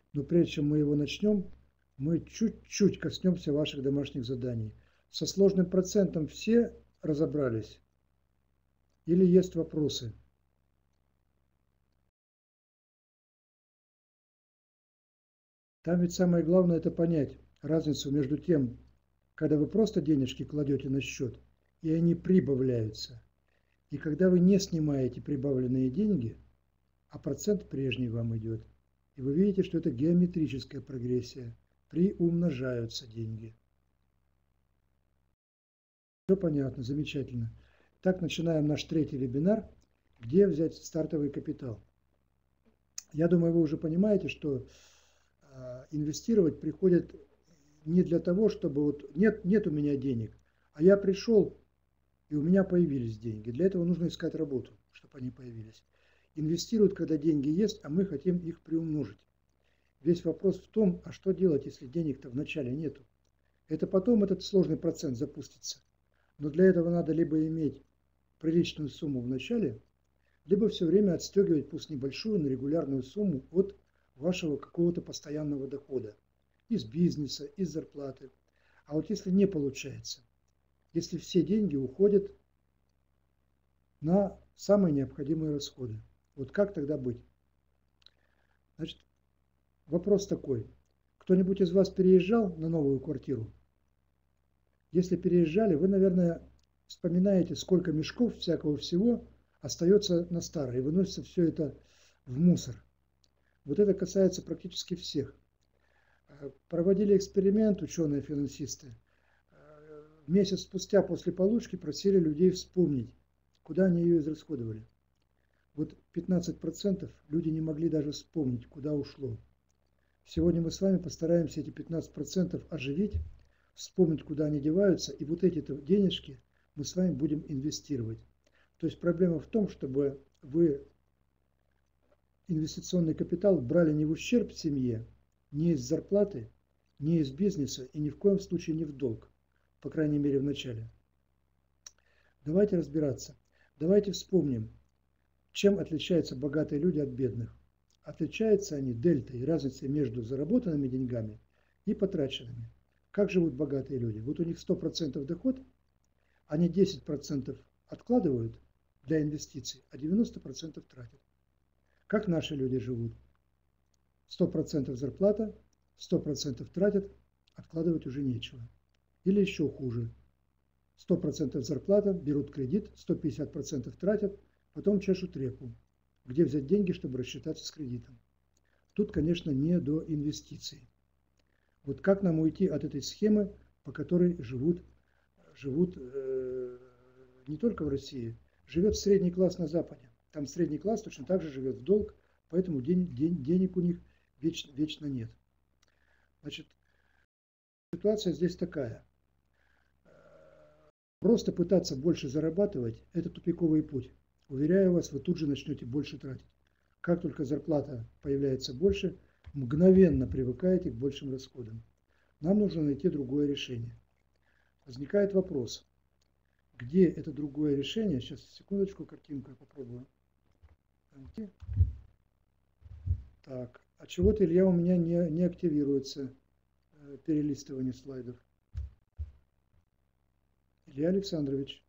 Но прежде чем мы его начнем, мы чуть-чуть коснемся ваших домашних заданий. Со сложным процентом все разобрались? Или есть вопросы? Там ведь самое главное это понять разницу между тем, когда вы просто денежки кладете на счет, и они прибавляются, и когда вы не снимаете прибавленные деньги, а процент прежний вам идет. И вы видите, что это геометрическая прогрессия. Приумножаются деньги. Все понятно, замечательно. Так, начинаем наш третий вебинар. Где взять стартовый капитал? Я думаю, вы уже понимаете, что инвестировать приходит не для того, чтобы вот нет у меня денег, а я пришел, и у меня появились деньги. Для этого нужно искать работу, чтобы они появились. Инвестируют, когда деньги есть, а мы хотим их приумножить. Весь вопрос в том, а что делать, если денег-то вначале нету? Это потом этот сложный процент запустится. Но для этого надо либо иметь приличную сумму в начале, либо все время отстегивать, пусть небольшую, но регулярную сумму от вашего какого-то постоянного дохода. Из бизнеса, из зарплаты. А вот если не получается, если все деньги уходят на самые необходимые расходы, вот как тогда быть? Значит, вопрос такой. Кто-нибудь из вас переезжал на новую квартиру? Если переезжали, вы, наверное, вспоминаете, сколько мешков всякого всего остается на старой, и выносится все это в мусор. Вот это касается практически всех. Проводили эксперимент ученые-финансисты. Месяц спустя после получки просили людей вспомнить, куда они ее израсходовали. Вот 15% люди не могли даже вспомнить, куда ушло. Сегодня мы с вами постараемся эти 15% оживить, вспомнить, куда они деваются, и вот эти денежки мы с вами будем инвестировать. То есть проблема в том, чтобы вы инвестиционный капитал брали не в ущерб семье, не из зарплаты, не из бизнеса и ни в коем случае не в долг, по крайней мере в начале. Давайте разбираться. Давайте вспомним, чем отличаются богатые люди от бедных. Отличаются они дельтой, разницей между заработанными деньгами и потраченными. Как живут богатые люди? Вот у них 100% доход, они 10% откладывают для инвестиций, а 90% тратят. Как наши люди живут? 100% зарплата, 100% тратят, откладывать уже нечего. Или еще хуже. 100% зарплата, берут кредит, 150% тратят, потом чешут репу. Где взять деньги, чтобы рассчитаться с кредитом? Тут, конечно, не до инвестиций. Вот как нам уйти от этой схемы, по которой живут не только в России, живет средний класс на Западе. Там средний класс точно так же живет в долг, поэтому денег у них вечно нет. Значит, ситуация здесь такая. Просто пытаться больше зарабатывать – это тупиковый путь. Уверяю вас, вы тут же начнете больше тратить. Как только зарплата появляется больше, мгновенно привыкаете к большим расходам. Нам нужно найти другое решение. Возникает вопрос, где это другое решение? Сейчас, секундочку, картинку я попробую найти. Так, а чего-то, Илья, у меня не активируется перелистывание слайдов. Илья Александрович.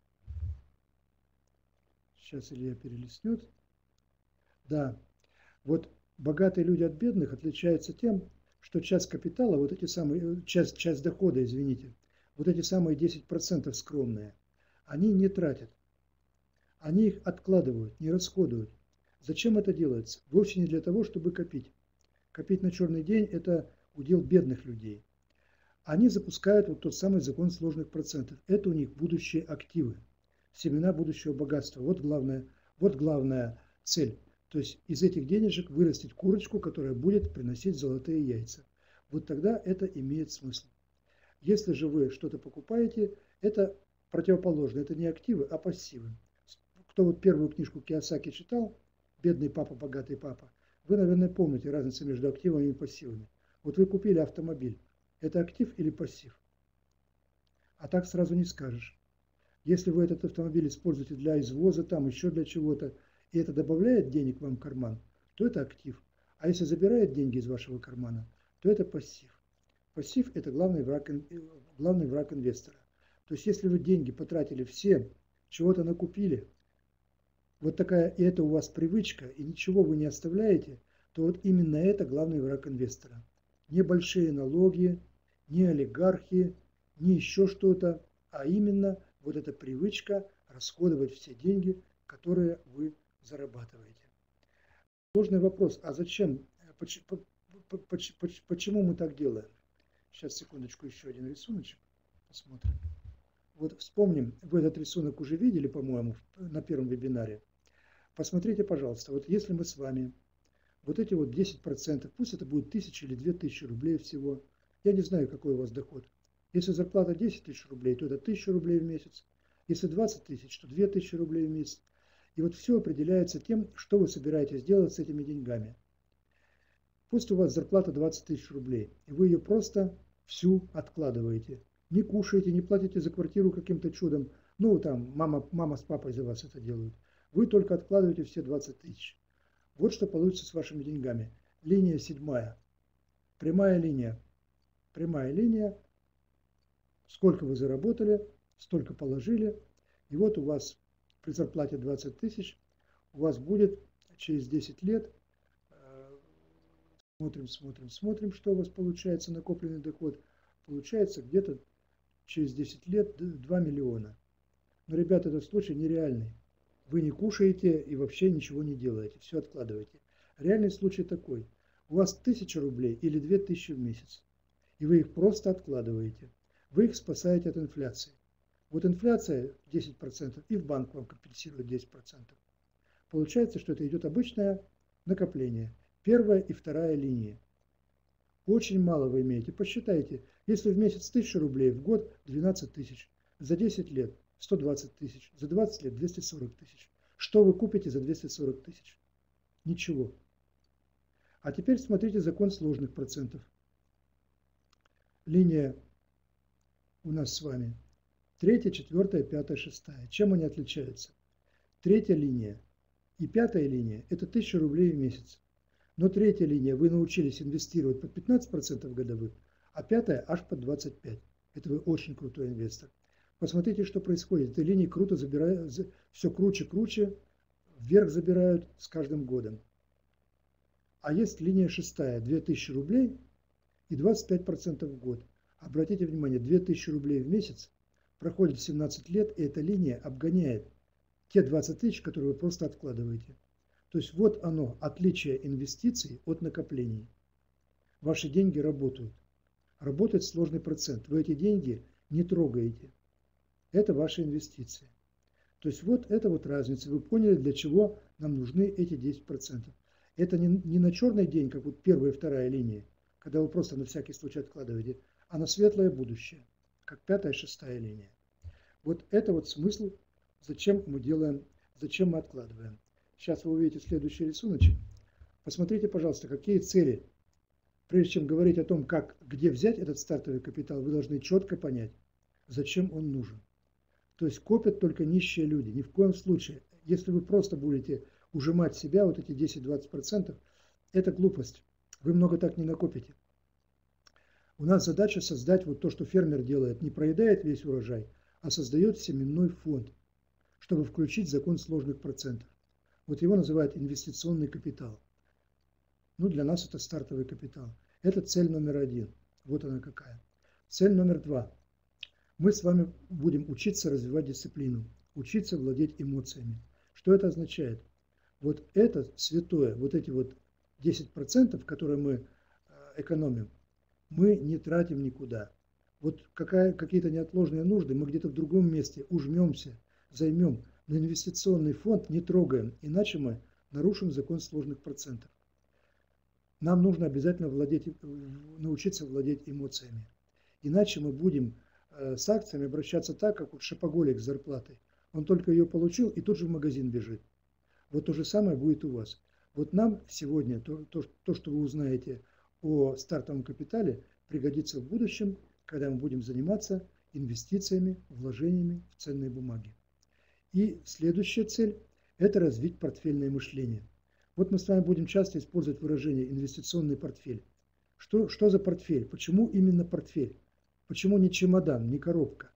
Сейчас Илья перелистнет. Да, вот богатые люди от бедных отличаются тем, что часть капитала, вот эти самые, часть дохода, извините, вот эти самые 10% скромные, они не тратят. Они их откладывают, не расходуют. Зачем это делается? Вовсе не для того, чтобы копить. Копить на черный день – это удел бедных людей. Они запускают вот тот самый закон сложных процентов. Это у них будущие активы, семена будущего богатства. Вот главная цель. То есть из этих денежек вырастить курочку, которая будет приносить золотые яйца. Вот тогда это имеет смысл. Если же вы что-то покупаете, это противоположно. Это не активы, а пассивы. Кто вот первую книжку Кийосаки читал, «Бедный папа, богатый папа», вы, наверное, помните разницу между активами и пассивами. Вот вы купили автомобиль. Это актив или пассив? А так сразу не скажешь. Если вы этот автомобиль используете для извоза, там еще для чего-то, и это добавляет денег вам в карман, то это актив. А если забирает деньги из вашего кармана, то это пассив. Пассив – это главный враг инвестора. То есть если вы деньги потратили все, чего-то накупили, вот такая, и это у вас привычка, и ничего вы не оставляете, то вот именно это главный враг инвестора. Не большие налоги, не олигархи, не еще что-то, а именно вот эта привычка расходовать все деньги, которые вы зарабатываете. Сложный вопрос, а зачем, почему мы так делаем? Сейчас, секундочку, еще один рисуночек посмотрим. Вот вспомним, вы этот рисунок уже видели, по-моему, на первом вебинаре. Посмотрите, пожалуйста, вот если мы с вами вот эти вот 10%, пусть это будет 1000 или 2000 рублей всего, я не знаю, какой у вас доход. Если зарплата 10 тысяч рублей, то это 1000 рублей в месяц. Если 20 тысяч, то 2000 рублей в месяц. И вот все определяется тем, что вы собираетесь делать с этими деньгами. Пусть у вас зарплата 20 тысяч рублей, и вы ее просто всю откладываете. Не кушаете, не платите за квартиру каким-то чудом. Ну, там, мама с папой за вас это делают. Вы только откладываете все 20 тысяч. Вот что получится с вашими деньгами. Линия 7. Прямая линия. Прямая линия. Сколько вы заработали, столько положили. И вот у вас при зарплате 20 тысяч у вас будет через 10 лет, смотрим, что у вас получается, накопленный доход. Получается где-то через 10 лет 2 миллиона. Но, ребята, этот случай нереальный. Вы не кушаете и вообще ничего не делаете, все откладываете. Реальный случай такой. У вас 1000 рублей или 2000 в месяц, и вы их просто откладываете. Вы их спасаете от инфляции. Вот инфляция 10%, и в банк вам компенсирует 10%. Получается, что это идет обычное накопление. Первая и вторая линии. Очень мало вы имеете. Посчитайте, если в месяц 1000 рублей, в год 12 тысяч, за 10 лет 120 тысяч, за 20 лет 240 тысяч. Что вы купите за 240 тысяч? Ничего. А теперь смотрите закон сложных процентов. Линия у нас с вами 3, 4, 5, 6. Чем они отличаются? Третья линия и пятая линия – это 1000 рублей в месяц. Но третья линия вы научились инвестировать под 15% годовых, а пятая аж под 25%. Это вы очень крутой инвестор. Посмотрите, что происходит. Эти линии круто забирают, все круче, вверх забирают с каждым годом. А есть линия 6, 2000 рублей и 25% в год. Обратите внимание, 2000 рублей в месяц, проходит 17 лет, и эта линия обгоняет те 20 тысяч, которые вы просто откладываете. То есть вот оно, отличие инвестиций от накоплений. Ваши деньги работают. Работает сложный процент. Вы эти деньги не трогаете. Это ваши инвестиции. То есть вот это вот разница. Вы поняли, для чего нам нужны эти 10%. Это не на черный день, как вот первая и вторая линия, когда вы просто на всякий случай откладываете, а на светлое будущее, как 5 и 6 линия. Вот это вот смысл, зачем мы делаем, зачем мы откладываем. Сейчас вы увидите следующий рисуночек. Посмотрите, пожалуйста, какие цели. Прежде чем говорить о том, где взять этот стартовый капитал, вы должны четко понять, зачем он нужен. То есть копят только нищие люди. Ни в коем случае. Если вы просто будете ужимать себя, вот эти 10-20%, это глупость. Вы много так не накопите. У нас задача создать вот то, что фермер делает. Не проедает весь урожай, а создает семенной фонд, чтобы включить закон сложных процентов. Вот его называют инвестиционный капитал. Ну, для нас это стартовый капитал. Это цель номер 1. Вот она какая. Цель номер 2. Мы с вами будем учиться развивать дисциплину, учиться владеть эмоциями. Что это означает? Вот это святое, вот эти вот 10%, которые мы экономим, мы не тратим никуда. Вот какие-то неотложные нужды мы где-то в другом месте ужмемся, займем, но инвестиционный фонд не трогаем, иначе мы нарушим закон сложных процентов. Нам нужно обязательно научиться владеть эмоциями. Иначе мы будем с акциями обращаться так, как вот шопоголик с зарплатой. Он только ее получил и тут же в магазин бежит. Вот то же самое будет у вас. Вот нам сегодня то, что вы узнаете о стартовом капитале, пригодится в будущем, когда мы будем заниматься инвестициями, вложениями в ценные бумаги. И следующая цель – это развить портфельное мышление. Вот мы с вами будем часто использовать выражение «инвестиционный портфель». Что за портфель? Почему именно портфель? Почему не чемодан, не коробка?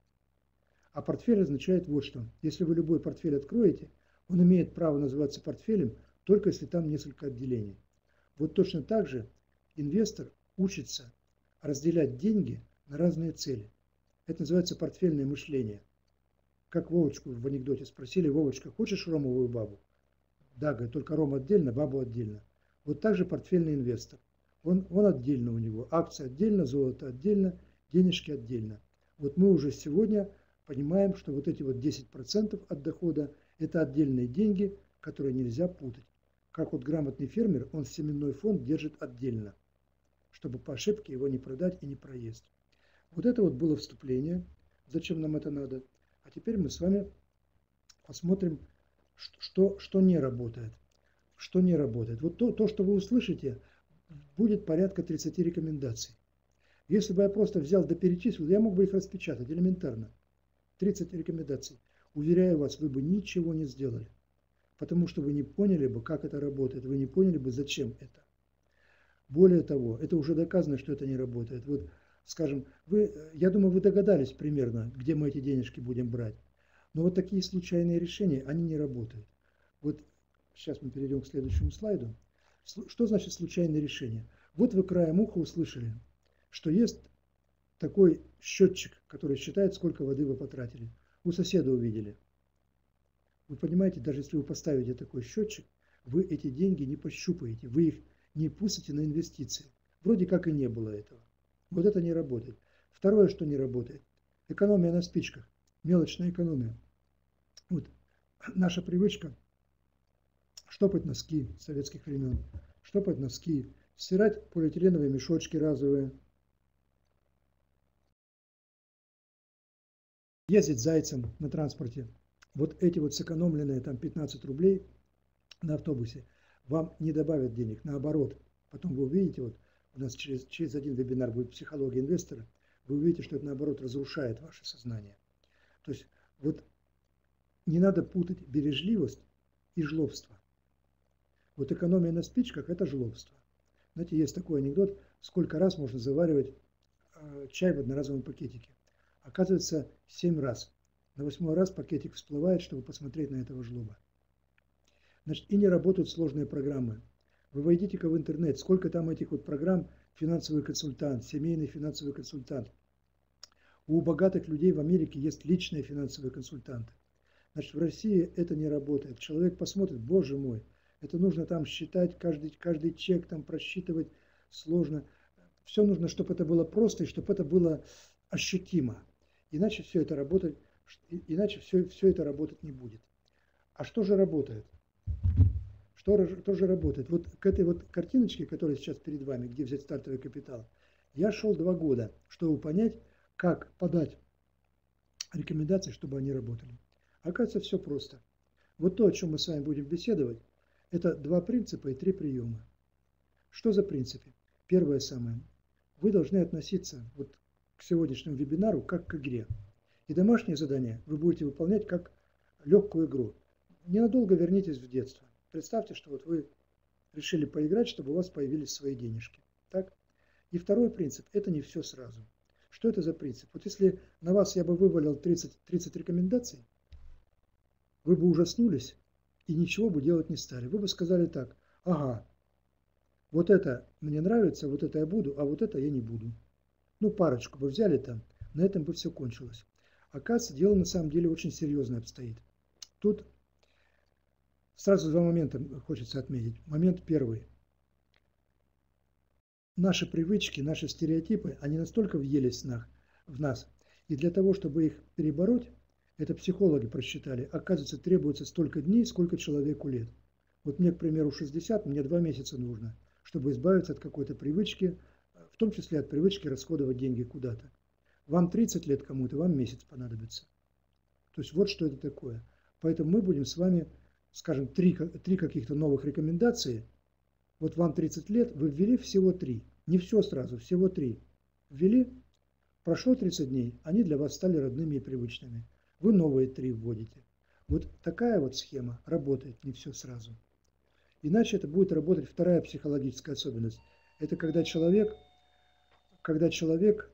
А портфель означает вот что. Если вы любой портфель откроете, он имеет право называться портфелем, только если там несколько отделений. Вот точно так же инвестор учится разделять деньги на разные цели. Это называется портфельное мышление. Как Вовочку в анекдоте спросили: Вовочка, хочешь ромовую бабу? Да, говорит, только ром отдельно, бабу отдельно. Вот так же портфельный инвестор. Он отдельно у него. Акции отдельно, золото отдельно, денежки отдельно. Вот мы уже сегодня понимаем, что вот эти вот 10% от дохода – это отдельные деньги, которые нельзя путать. Как вот грамотный фермер, он семенной фонд держит отдельно, чтобы по ошибке его не продать и не проесть. Вот это вот было вступление, зачем нам это надо. А теперь мы с вами посмотрим, что не работает. Что не работает. Вот то, что вы услышите, будет порядка 30 рекомендаций. Если бы я просто взял да перечислил, я мог бы их распечатать элементарно. 30 рекомендаций. Уверяю вас, вы бы ничего не сделали. Потому что вы не поняли бы, как это работает. Вы не поняли бы, зачем это. Более того, это уже доказано, что это не работает. Вот, скажем, я думаю, вы догадались примерно, где мы эти денежки будем брать. Но вот такие случайные решения, они не работают. Вот сейчас мы перейдем к следующему слайду. Что значит случайные решения? Вот вы краем уха услышали, что есть такой счетчик, который считает, сколько воды вы потратили. У соседа увидели. Вы понимаете, даже если вы поставите такой счетчик, вы эти деньги не пощупаете, вы их не пустите на инвестиции. Вроде как и не было этого. Вот это не работает. Второе, что не работает. Экономия на спичках. Мелочная экономия. Вот наша привычка штопать носки советских времен, штопать носки, стирать полиэтиленовые мешочки разовые, ездить зайцем на транспорте. Вот эти вот сэкономленные там 15 рублей на автобусе вам не добавят денег, наоборот. Потом вы увидите, вот у нас через один вебинар будет психология инвестора, вы увидите, что это наоборот разрушает ваше сознание. То есть вот не надо путать бережливость и жлобство. Вот экономия на спичках – это жлобство. Знаете, есть такой анекдот, сколько раз можно заваривать чай в одноразовом пакетике. Оказывается, 7 раз. На 8-й раз пакетик всплывает, чтобы посмотреть на этого жлоба. Значит, и не работают сложные программы. Вы войдите-ка в интернет, сколько там этих вот программ: финансовый консультант, семейный финансовый консультант. У богатых людей в Америке есть личные финансовые консультанты. Значит, в России это не работает. Человек посмотрит: боже мой, это нужно там считать, каждый чек там просчитывать сложно. Все нужно, чтобы это было просто и чтобы это было ощутимо. Иначе все это работать не будет. А что же работает? Что же работает? Вот к этой вот картиночке, которая сейчас перед вами, где взять стартовый капитал, я шел 2 года, чтобы понять, как подать рекомендации, чтобы они работали. Оказывается, все просто. Вот то, о чем мы с вами будем беседовать, это 2 принципа и 3 приема. Что за принципы? Первое самое. Вы должны относиться вот к сегодняшнему вебинару как к игре. И домашнее задание вы будете выполнять как легкую игру. Ненадолго вернитесь в детство. Представьте, что вот вы решили поиграть, чтобы у вас появились свои денежки. Так? И второй принцип – это не все сразу. Что это за принцип? Вот если на вас я бы вывалил 30 рекомендаций, вы бы ужаснулись и ничего бы делать не стали. Вы бы сказали так: ага, вот это мне нравится, вот это я буду, а вот это я не буду. Ну, парочку бы взяли там, на этом бы все кончилось. Оказывается, дело на самом деле очень серьезно обстоит. Тут сразу 2 момента хочется отметить. Момент первый. Наши привычки, наши стереотипы, они настолько въелись в нас. И для того, чтобы их перебороть, это психологи просчитали, оказывается, требуется столько дней, сколько человеку лет. Вот мне, к примеру, 60, мне 2 месяца нужно, чтобы избавиться от какой-то привычки, в том числе от привычки расходовать деньги куда-то. Вам 30 лет кому-то, вам месяц понадобится. То есть вот что это такое. Поэтому мы будем с вами, скажем, 3 каких-то новых рекомендации. Вот вам 30 лет, вы ввели всего 3. Не все сразу, всего 3. Ввели, прошло 30 дней, они для вас стали родными и привычными. Вы новые 3 вводите. Вот такая вот схема работает, не все сразу. Иначе это будет работать вторая психологическая особенность. Это когда человек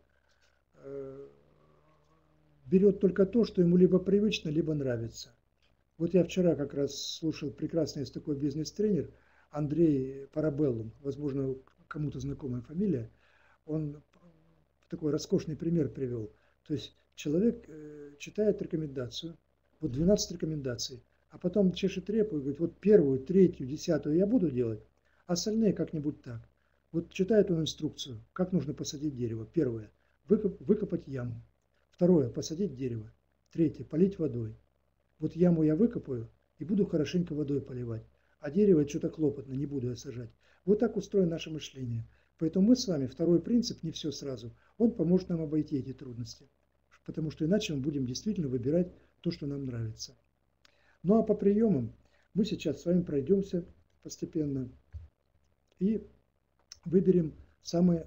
берет только то, что ему либо привычно, либо нравится. Вот я вчера как раз слушал прекрасный есть такой бизнес-тренер Андрей Парабеллум, возможно, кому-то знакомая фамилия. Он такой роскошный пример привел. То есть человек читает рекомендацию, вот 12 рекомендаций, а потом чешет репу и говорит, вот первую, третью, десятую я буду делать, а остальные как-нибудь так. Вот читает он инструкцию, как нужно посадить дерево. Первое, выкопать яму. Второе, посадить дерево. Третье, полить водой. Вот яму я выкопаю и буду хорошенько водой поливать, а дерево что-то клопотно, не буду я сажать. Вот так устроено наше мышление. Поэтому мы с вами, второй принцип, не все сразу, он поможет нам обойти эти трудности. Потому что иначе мы будем действительно выбирать то, что нам нравится. Ну а по приемам мы сейчас с вами пройдемся постепенно и выберем самое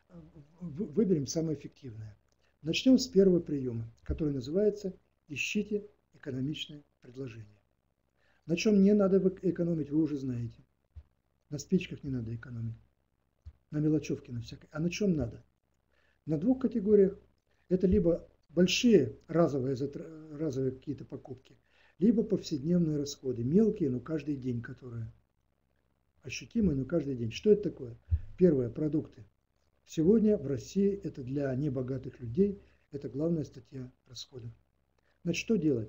эффективное. Начнем с первого приема, который называется «Ищите экономичное предложение». На чем не надо экономить, вы уже знаете. На спичках не надо экономить, на мелочевке на всякой. А на чем надо? На двух категориях. Это либо большие разовые какие-то покупки, либо повседневные расходы, мелкие, но каждый день, которые ощутимые, но каждый день. Что это такое? Первое, продукты. Сегодня в России это для небогатых людей, это главная статья расходов. Значит, что делать?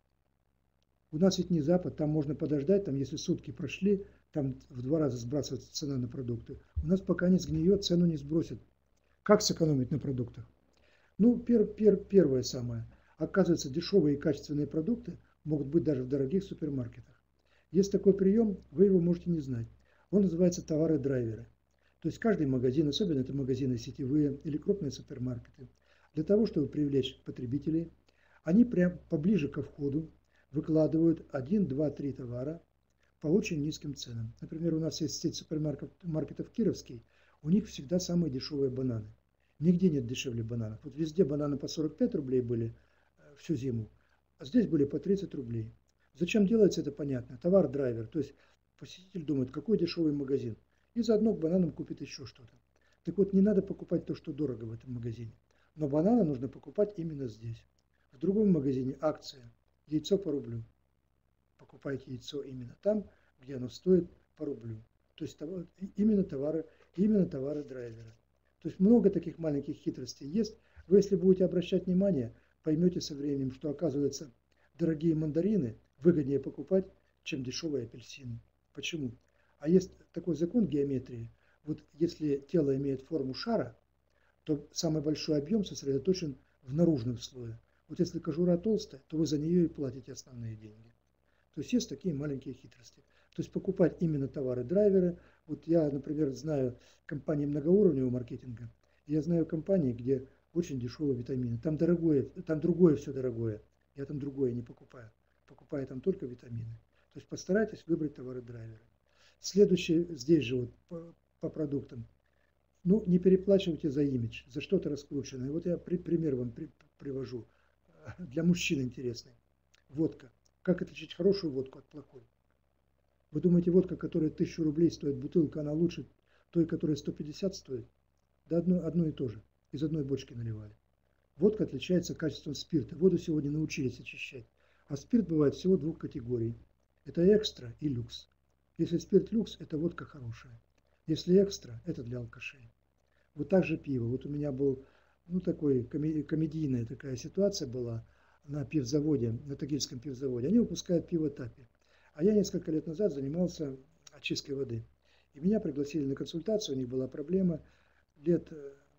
У нас ведь не Запад, там можно подождать, там если сутки прошли, там в 2 раза сбрасывается цена на продукты. У нас пока не сгниет, цену не сбросят. Как сэкономить на продуктах? Ну, первое самое. Оказывается, дешевые и качественные продукты могут быть даже в дорогих супермаркетах. Есть такой прием, вы его можете не знать. Он называется товары-драйверы. То есть каждый магазин, особенно это магазины сетевые или крупные супермаркеты, для того, чтобы привлечь потребителей, они прям поближе ко входу выкладывают 1, 2, 3 товара по очень низким ценам. Например, у нас есть сеть супермаркетов Кировский, у них всегда самые дешевые бананы. Нигде нет дешевле бананов. Вот везде бананы по 45 рублей были всю зиму, а здесь были по 30 рублей. Зачем делается, это понятно. Товар-драйвер, то есть посетитель думает, какой дешевый магазин, и заодно к бананам купит еще что-то. Так вот, не надо покупать то, что дорого в этом магазине. Но бананы нужно покупать именно здесь. В другом магазине акция. Яйцо по рублю. Покупайте яйцо именно там, где оно стоит по рублю. То есть именно товары-драйвера. То есть много таких маленьких хитростей есть. Вы, если будете обращать внимание, поймете со временем, что, оказывается, дорогие мандарины выгоднее покупать, чем дешевые апельсины. Почему? А есть такой закон геометрии. Вот если тело имеет форму шара, то самый большой объем сосредоточен в наружном слое. Вот если кожура толстая, то вы за нее и платите основные деньги. То есть есть такие маленькие хитрости. То есть покупать именно товары-драйверы. Вот я, например, знаю компании многоуровневого маркетинга. Я знаю компании, где очень дешевые витамины. Там другое все дорогое. Я там другое не покупаю. Покупаю там только витамины. То есть постарайтесь выбрать товары-драйверы. Следующее здесь же вот по продуктам. Ну, не переплачивайте за имидж, за что-то раскрученное. Вот я пример вам привожу. Для мужчин интересный. Водка. Как отличить хорошую водку от плохой? Вы думаете, водка, которая 1000 рублей стоит, бутылка, она лучше той, которая 150 стоит? Да одно и то же. Из одной бочки наливали. Водка отличается качеством спирта. Воду сегодня научились очищать. А спирт бывает всего двух категорий. Это экстра и люкс. Если спирт люкс, это водка хорошая. Если экстра, это для алкашей. Вот так же пиво. Вот у меня был, такой комедийная такая ситуация была на пивзаводе, на Тагильском пивзаводе. Они выпускают пиво Тапи. А я несколько лет назад занимался очисткой воды. И меня пригласили на консультацию, у них была проблема лет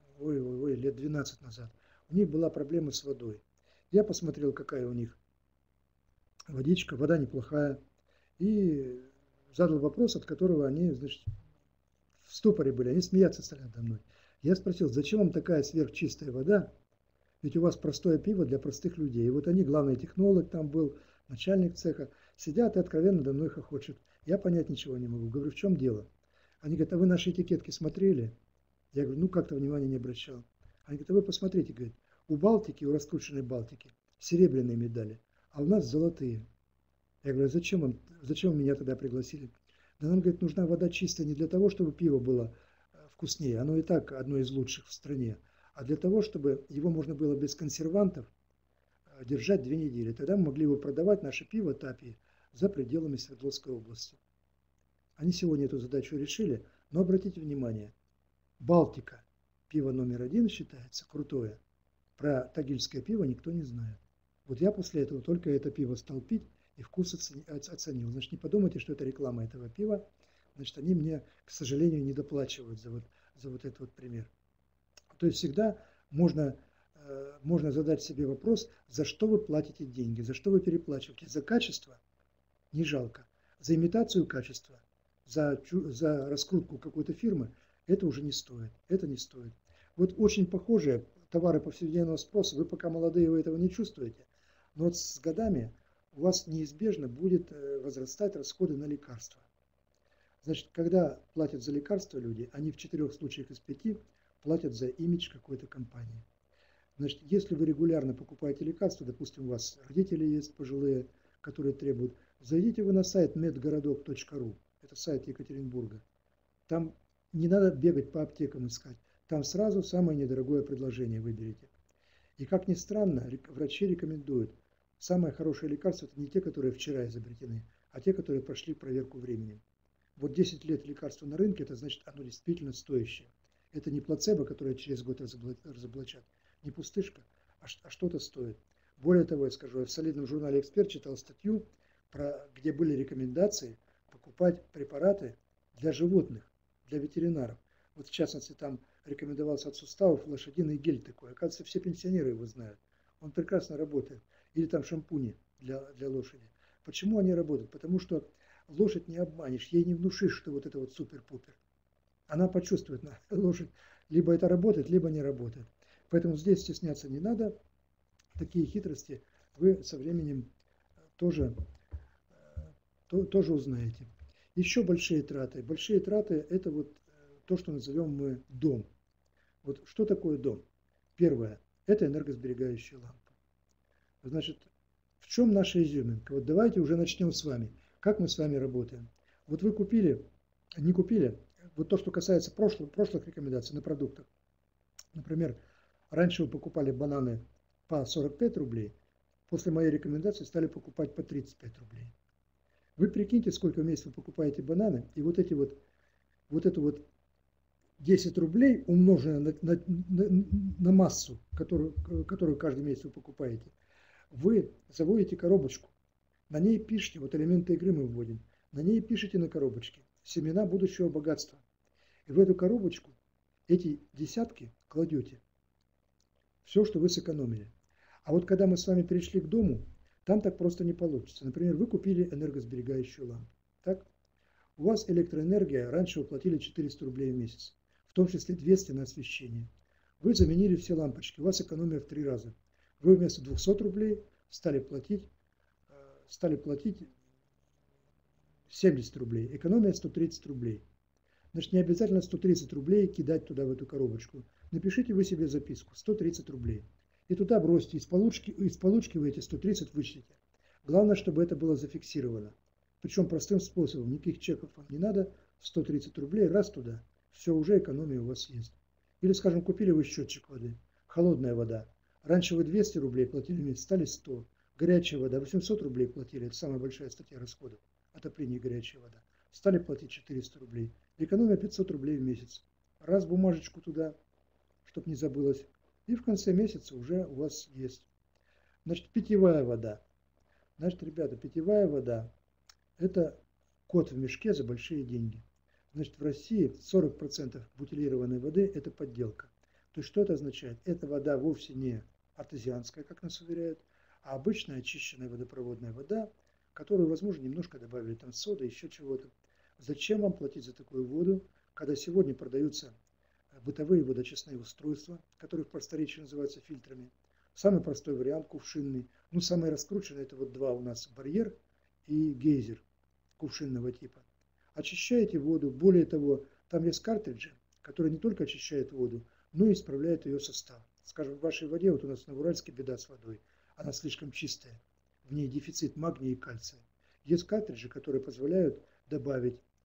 12 назад. У них была проблема с водой. Я посмотрел, какая у них водичка, вода неплохая. И задал вопрос, от которого они, значит, в ступоре были, они смеяться стали надо мной. Я спросил, зачем вам такая сверхчистая вода? Ведь у вас простое пиво для простых людей. И вот они, главный технолог там был, начальник цеха, сидят и откровенно надо мной хохочут. Я понять ничего не могу. Говорю, в чем дело? Они говорят, а вы наши этикетки смотрели? Я говорю, как-то внимания не обращал. Они говорят, а вы посмотрите, говорят, у Балтики, у раскрученной Балтики серебряные медали, а у нас золотые. Я говорю, зачем вы меня тогда пригласили? Да нам, говорит, нужна вода чистая не для того, чтобы пиво было вкуснее, оно и так одно из лучших в стране, а для того, чтобы его можно было без консервантов держать 2 недели. Тогда мы могли его продавать, наше пиво Тапи, за пределами Свердловской области. Они сегодня эту задачу решили, но обратите внимание, Балтика, пиво номер 1 считается, крутое. Про тагильское пиво никто не знает. Вот я после этого только это пиво стал пить и вкус оценил. Значит, не подумайте, что это реклама этого пива. Значит, они мне, к сожалению, не доплачивают за вот этот вот пример. То есть всегда можно задать себе вопрос, за что вы платите деньги, за что вы переплачиваете. За качество не жалко. За имитацию качества, за раскрутку какой-то фирмы это уже не стоит. Это не стоит. Вот очень похожие товары повседневного спроса, вы пока молодые, вы этого не чувствуете. Но вот с годами у вас неизбежно будет возрастать расходы на лекарства. Значит, когда платят за лекарства люди, они в 4 случаях из 5 платят за имидж какой-то компании. Значит, если вы регулярно покупаете лекарства, допустим, у вас родители есть пожилые, которые требуют, зайдите вы на сайт medgorodok.ru, это сайт Екатеринбурга. Там не надо бегать по аптекам искать, там сразу самое недорогое предложение выберите. И как ни странно, врачи рекомендуют, самое хорошее лекарство это не те, которые вчера изобретены, а те, которые прошли проверку временем. Вот 10 лет лекарства на рынке, это значит, оно действительно стоящее. Это не плацебо, которое через год разоблачат, не пустышка, а что-то стоит. Более того, я скажу, я в солидном журнале «Эксперт» читал статью, где были рекомендации покупать препараты для животных, для ветеринаров. Вот в частности, там рекомендовался от суставов лошадиный гель такой. Оказывается, все пенсионеры его знают. Он прекрасно работает. Или там шампуни для лошади. Почему они работают? Потому что лошадь не обманешь, ей не внушишь, что вот это вот супер-пупер. Она почувствует на лошадь, либо это работает, либо не работает. Поэтому здесь стесняться не надо. Такие хитрости вы со временем тоже узнаете. Еще большие траты. Большие траты – это вот то, что назовем мы дом. Вот что такое дом? Первое – это энергосберегающая лампа. Значит, в чем наша изюминка? Вот давайте уже начнем с вами. Как мы с вами работаем? Вот вы купили, не купили, вот то, что касается прошлых рекомендаций на продуктах. Например, раньше вы покупали бананы по 45 рублей, после моей рекомендации стали покупать по 35 рублей. Вы прикиньте, сколько в месяц вы покупаете бананы, и вот это 10 рублей умноженное на массу, которую каждый месяц вы покупаете, вы заводите коробочку, на ней пишите, вот элементы игры мы вводим, на ней пишите на коробочке семена будущего богатства. И в эту коробочку эти десятки кладете. Все, что вы сэкономили. А вот когда мы с вами перешли к дому, там так просто не получится. Например, вы купили энергосберегающую лампу. Так? У вас электроэнергия, раньше вы платили 400 рублей в месяц, в том числе 200 на освещение. Вы заменили все лампочки, у вас экономия в 3 раза. Вы вместо 200 рублей стали платить 70 рублей. Экономия 130 рублей. Значит, не обязательно 130 рублей кидать туда в эту коробочку. Напишите вы себе записку 130 рублей. И туда бросьте, из получки вы эти 130 вычтите. Главное, чтобы это было зафиксировано. Причем простым способом, никаких чеков вам не надо, 130 рублей, раз туда, все, уже экономия у вас есть. Или, скажем, купили вы счетчик воды, холодная вода. Раньше вы 200 рублей платили в месяц, стали 100. Горячая вода, 800 рублей платили, это самая большая статья расходов. Отопление и горячая вода. Стали платить 400 рублей. Экономия 500 рублей в месяц. Раз бумажечку туда, чтобы не забылось. И в конце месяца уже у вас есть. Значит, питьевая вода. Значит, ребята, питьевая вода – это кот в мешке за большие деньги. Значит, в России 40% бутилированной воды – это подделка. То есть, что это означает? Эта вода вовсе не артезианская, как нас уверяют, а обычная очищенная водопроводная вода, которую, возможно, немножко добавили там соды, еще чего-то. Зачем вам платить за такую воду, когда сегодня продаются бытовые водочистные устройства, которые в просторечии называются фильтрами? Самый простой вариант – кувшинный. Ну, самый раскрученный – это вот два у нас – барьер и гейзер кувшинного типа. Очищаете воду. Более того, там есть картриджи, которые не только очищают воду, но и исправляют ее состав. Скажем, в вашей воде, вот у нас на Уральске беда с водой, она слишком чистая, в ней дефицит магния и кальция. Есть картриджи, которые позволяют добавить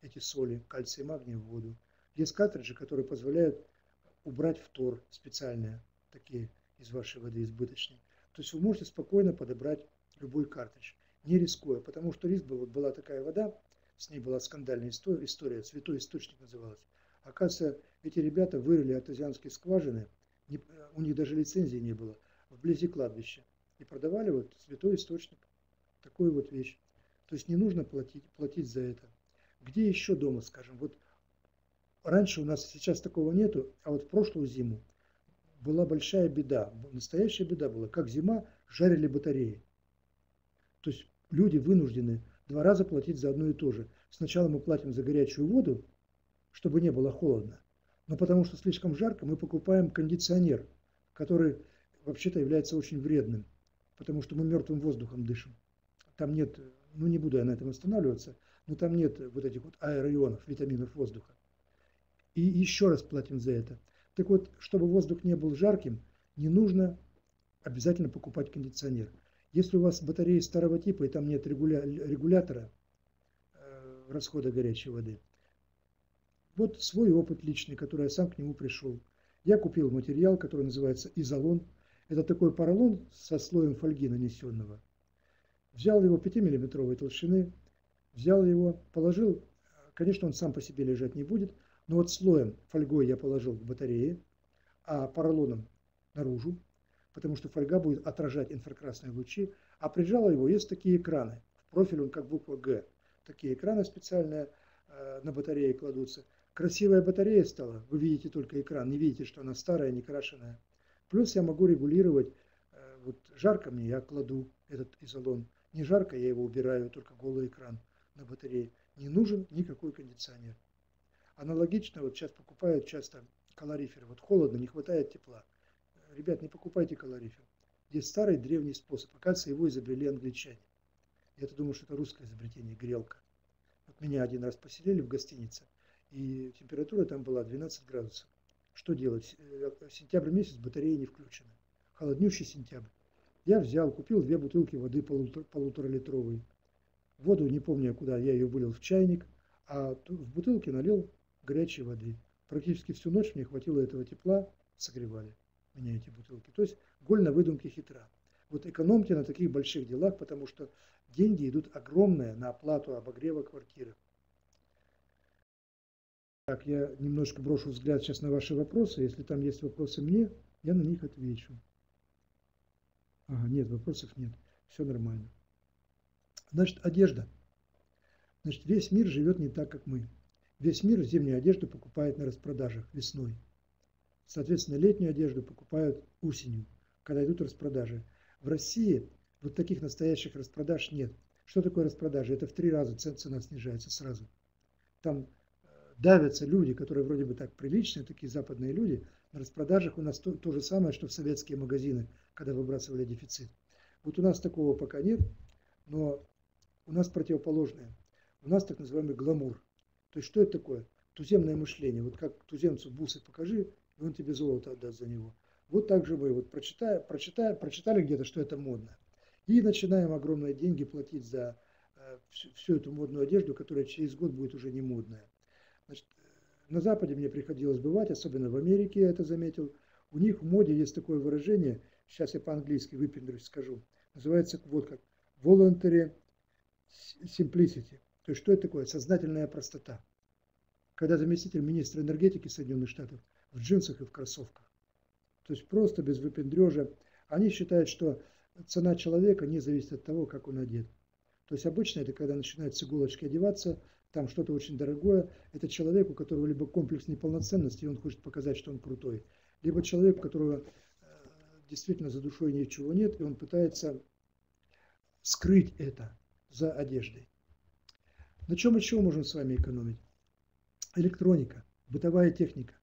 эти соли, кальций и магний в воду. Есть картриджи, которые позволяют убрать фтор специальные, такие из вашей воды избыточные. То есть вы можете спокойно подобрать любой картридж, не рискуя, потому что риск был, вот была такая вода, с ней была скандальная история, святой источник называлась. Оказывается, эти ребята вырыли артезианские скважины, у них даже лицензии не было, вблизи кладбища. И продавали вот святой источник, такую вот вещь. То есть не нужно платить за это. Где еще дома, скажем, вот раньше у нас, сейчас такого нету, а вот в прошлую зиму была большая беда, настоящая беда была, как зима, жарили батареи. То есть люди вынуждены 2 раза платить за одно и то же. Сначала мы платим за горячую воду, чтобы не было холодно, но потому что слишком жарко, мы покупаем кондиционер, который вообще-то является очень вредным, потому что мы мертвым воздухом дышим. Там нет, ну не буду я на этом останавливаться, но там нет вот этих вот аэроионов, витаминов воздуха. И еще раз платим за это. Так вот, чтобы воздух не был жарким, не нужно обязательно покупать кондиционер. Если у вас батареи старого типа и там нет регулятора расхода горячей воды, вот свой опыт личный, который я сам к нему пришел. Я купил материал, который называется изолон. Это такой поролон со слоем фольги нанесенного. Взял его 5-миллиметровой толщины, взял его, положил, конечно, он сам по себе лежать не будет, но вот слоем фольгой я положил к батарее, а поролоном наружу, потому что фольга будет отражать инфракрасные лучи, а прижало его, есть такие экраны, в профиль он как буква «Г». Такие экраны специальные на батарее кладутся. Красивая батарея стала, вы видите только экран, не видите, что она старая, не крашеная. Плюс я могу регулировать, вот жарко мне, я кладу этот изолон, не жарко, я его убираю, только голый экран на батарее. Не нужен никакой кондиционер. Аналогично, вот сейчас покупают часто калориферы, вот холодно, не хватает тепла. Ребят, не покупайте калорифер. Есть старый древний способ, оказывается, его изобрели англичане. Я-то думаю, что это русское изобретение, грелка. Вот меня один раз поселили в гостинице, и температура там была 12 градусов. Что делать? Сентябрь месяц, батареи не включены. Холоднющий сентябрь. Я взял, купил 2 бутылки воды полуторалитровой. Воду, не помню куда, я ее вылил в чайник, а в бутылке налил горячей воды. Практически всю ночь мне хватило этого тепла, согревали меня эти бутылки. То есть голь на выдумке хитра. Вот экономьте на таких больших делах, потому что деньги идут огромные на оплату обогрева квартиры. Так, я немножко брошу взгляд сейчас на ваши вопросы. Если там есть вопросы мне, я на них отвечу. Ага, нет, вопросов нет. Все нормально. Значит, одежда. Значит, весь мир живет не так, как мы. Весь мир зимнюю одежду покупает на распродажах весной. Соответственно, летнюю одежду покупают осенью, когда идут распродажи. В России вот таких настоящих распродаж нет. Что такое распродажи? Это в 3 раза цена снижается сразу. Там давятся люди, которые вроде бы так приличные, такие западные люди. На распродажах у нас то же самое, что в советские магазины, когда выбрасывали дефицит. Вот у нас такого пока нет, но у нас противоположное. У нас так называемый гламур. То есть что это такое? Туземное мышление. Вот как туземцу бусы покажи, и он тебе золото отдаст за него. Вот так же мы вот прочитали где-то, что это модно. И начинаем огромные деньги платить за всю эту модную одежду, которая через год будет уже не модная. Значит, на Западе мне приходилось бывать, особенно в Америке я это заметил. У них в моде есть такое выражение, сейчас я по-английски выпендрюсь скажу, называется вот как voluntary simplicity. То есть что это такое? Сознательная простота. Когда заместитель министра энергетики Соединенных Штатов в джинсах и в кроссовках. То есть просто без выпендрежа. Они считают, что цена человека не зависит от того, как он одет. То есть обычно это когда начинают с иголочки одеваться, там что-то очень дорогое. Это человек, у которого либо комплекс неполноценности, и он хочет показать, что он крутой, либо человек, у которого действительно за душой ничего нет, и он пытается скрыть это за одеждой. На чем еще можем с вами экономить? Электроника, бытовая техника.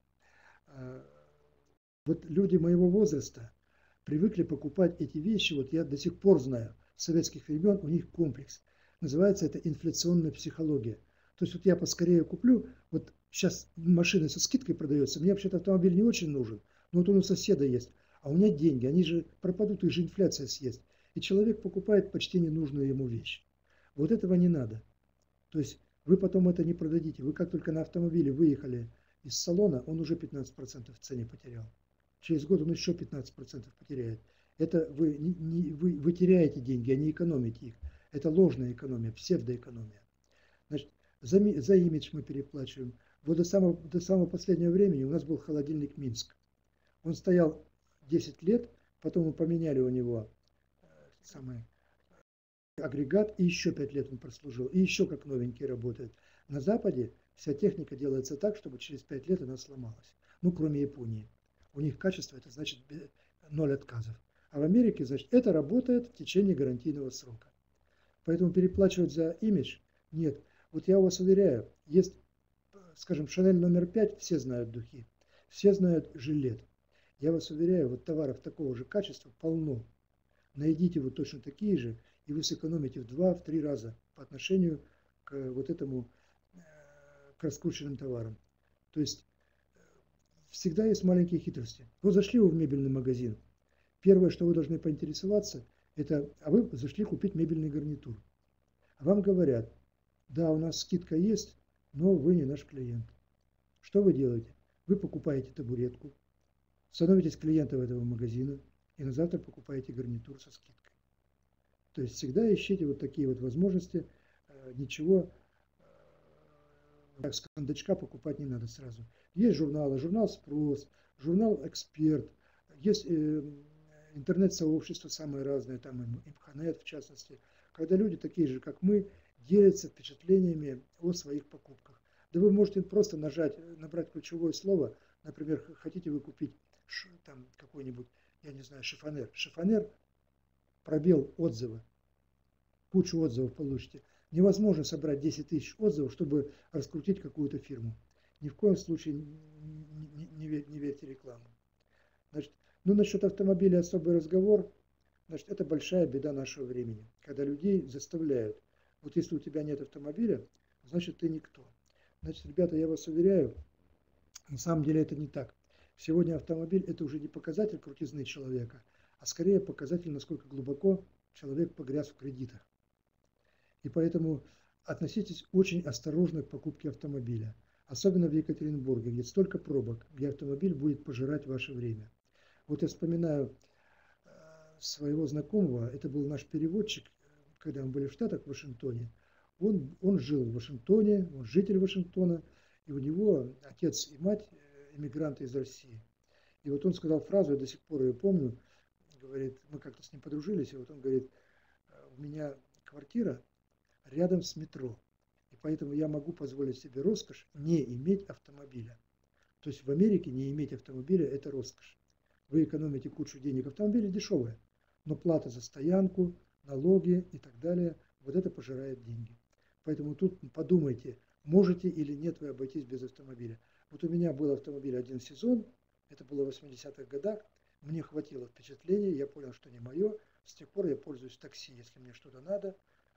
Вот люди моего возраста привыкли покупать эти вещи, вот я до сих пор знаю, с советских времен у них комплекс. Называется это инфляционная психология. То есть вот я поскорее куплю, вот сейчас машина со скидкой продается, мне вообще-то автомобиль не очень нужен, но вот он у соседа есть, а у меня деньги, они же пропадут, их же инфляция съест. И человек покупает почти ненужную ему вещь. Вот этого не надо. То есть Вы потом это не продадите. Вы как только на автомобиле выехали из салона, он уже 15% в цене потерял. Через год он еще 15% потеряет. Это вы теряете деньги, а не экономите их. Это ложная экономия, псевдоэкономия. Значит, за имидж мы переплачиваем. Вот до самого последнего времени у нас был холодильник Минск. Он стоял 10 лет, потом мы поменяли у него самый агрегат, и еще 5 лет он прослужил, и еще как новенький работает. На Западе вся техника делается так, чтобы через 5 лет она сломалась. Ну, кроме Японии. У них качество, это значит 0 отказов. А в Америке, значит, это работает в течение гарантийного срока. Поэтому переплачивать за имидж нет. Вот я вас уверяю, есть, скажем, Шанель номер 5, все знают духи, все знают жилет. Я вас уверяю, вот товаров такого же качества полно. Найдите вот точно такие же, и вы сэкономите в 2-3 раза по отношению к вот этому, к раскрученным товарам. То есть всегда есть маленькие хитрости. Вот зашли вы в мебельный магазин. Первое, что вы должны поинтересоваться, это, а вы зашли купить мебельный гарнитур. А вам говорят, да, у нас скидка есть, но вы не наш клиент. Что вы делаете? Вы покупаете табуретку, становитесь клиентом этого магазина и на завтра покупаете гарнитур со скидкой. То есть всегда ищите вот такие вот возможности, ничего с кондачка покупать не надо сразу. Есть журналы, журнал «Спрос», журнал «Эксперт», есть интернет-сообщества самые разные, там Имханет в частности, когда люди такие же, как мы, делятся впечатлениями о своих покупках. Да вы можете просто набрать ключевое слово, например, хотите вы купить там какой-нибудь, я не знаю, шифонер. Шифонер, пробел отзывы, кучу отзывов получите. Невозможно собрать 10 тысяч отзывов, чтобы раскрутить какую-то фирму. Ни в коем случае не верьте рекламу. Значит, ну, насчет автомобиля особый разговор. Значит, это большая беда нашего времени, когда людей заставляют. Вот если у тебя нет автомобиля, значит, ты никто. Значит, ребята, я вас уверяю, на самом деле это не так. Сегодня автомобиль – это уже не показатель крутизны человека, а скорее показатель, насколько глубоко человек погряз в кредитах. И поэтому относитесь очень осторожно к покупке автомобиля. Особенно в Екатеринбурге, где столько пробок, где автомобиль будет пожирать ваше время. Вот я вспоминаю своего знакомого, это был наш переводчик, когда мы были в Штатах, в Вашингтоне. Он жил в Вашингтоне, он житель Вашингтона, и у него отец и мать эмигранты из России. И вот он сказал фразу, я до сих пор ее помню, говорит, мы как-то с ним подружились, и вот он говорит, у меня квартира рядом с метро, и поэтому я могу позволить себе роскошь не иметь автомобиля. То есть в Америке не иметь автомобиля – это роскошь. Вы экономите кучу денег, автомобили дешевые, но плата за стоянку, налоги и так далее, вот это пожирает деньги. Поэтому тут подумайте, можете или нет вы обойтись без автомобиля. Вот у меня был автомобиль один сезон, это было в 80-х годах, мне хватило впечатления, я понял, что не мое, с тех пор я пользуюсь такси, если мне что-то надо.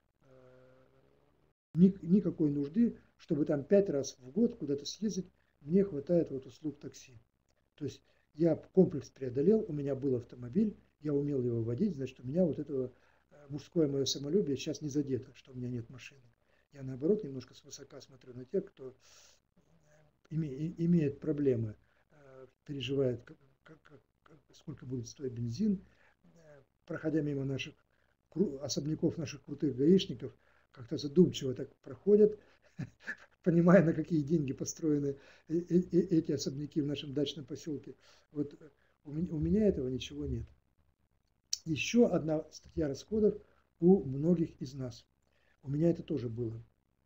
Никакой нужды, чтобы там 5 раз в год куда-то съездить, мне хватает вот услуг такси. То есть я комплекс преодолел, у меня был автомобиль, я умел его водить, значит, у меня вот этого мужское мое самолюбие сейчас не задето, что у меня нет машины. Я наоборот немножко свысока смотрю на тех, кто имеет проблемы, переживает, сколько будет стоить бензин, проходя мимо наших особняков, наших крутых гаишников, как-то задумчиво так проходят, понимая, на какие деньги построены эти особняки в нашем дачном поселке. Вот у меня этого ничего нет. Еще одна статья расходов у многих из нас. У меня это тоже было.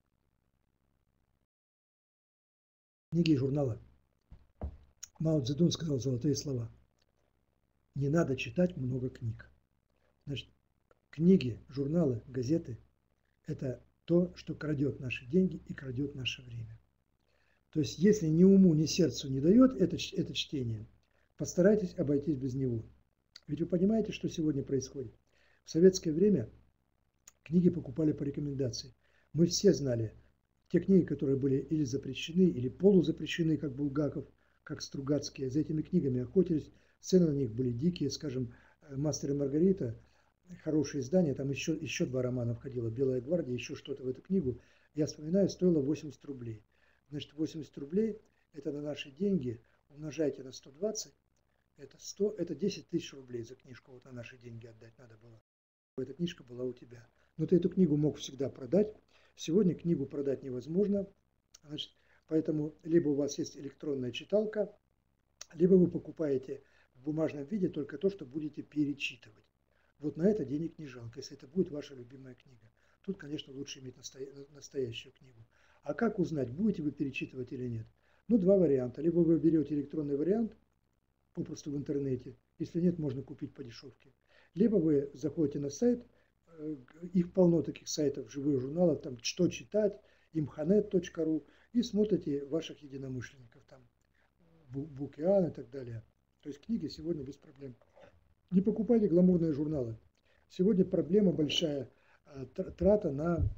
Книги и журналы. Мао Цзэдун сказал золотые слова. Не надо читать много книг. Значит, книги, журналы, газеты – это то, что крадет наши деньги и крадет наше время. То есть, если ни уму, ни сердцу не дает это чтение, постарайтесь обойтись без него. Ведь вы понимаете, что сегодня происходит? В советское время книги покупали по рекомендации. Мы все знали те книги, которые были или запрещены, или полузапрещены, как Булгаков, как Стругацкие. За этими книгами охотились, цены на них были дикие. Скажем, «Мастер и Маргарита», хорошее издание, там еще 2 романа входило, «Белая гвардия», еще что-то в эту книгу. я вспоминаю, стоила 80 рублей. Значит, 80 рублей это на наши деньги, умножайте на 120, это 10 тысяч рублей за книжку, вот на наши деньги отдать надо было. Эта книжка была у тебя. Но ты эту книгу мог всегда продать. Сегодня книгу продать невозможно. Значит, поэтому либо у вас есть электронная читалка, либо вы покупаете в бумажном виде только то, что будете перечитывать. Вот на это денег не жалко, если это будет ваша любимая книга. Тут, конечно, лучше иметь настоящую книгу. А как узнать, будете вы перечитывать или нет? Ну, два варианта. Либо вы берете электронный вариант, попросту в интернете. Если нет, можно купить по дешевке. Либо вы заходите на сайт, их полно таких сайтов, живых журналов, там что читать, imhanet.ru, и смотрите ваших единомышленников, там Букиан и так далее. То есть книги сегодня без проблем. Не покупайте гламурные журналы. Сегодня проблема большая, трата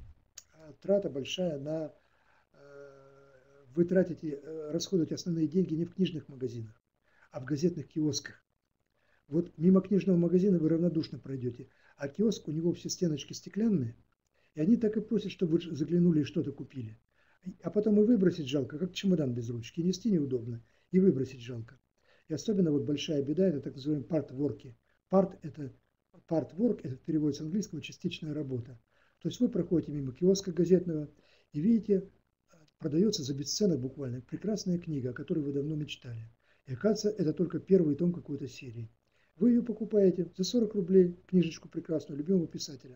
большая на... Вы тратите, расходуете основные деньги не в книжных магазинах, а в газетных киосках. Вот мимо книжного магазина вы равнодушно пройдете, а киоск, у него все стеночки стеклянные, и они так и просят, чтобы вы заглянули и что-то купили. А потом и выбросить жалко, как чемодан без ручки, нести неудобно, и выбросить жалко. И особенно вот большая беда, это так называемые part-work. Part-work, это перевод с английского частичная работа. То есть вы проходите мимо киоска газетного и видите, продается за бесценок буквально прекрасная книга, о которой вы давно мечтали. И оказывается, это только первый том какой-то серии. Вы ее покупаете за 40 рублей, книжечку прекрасную, любимого писателя.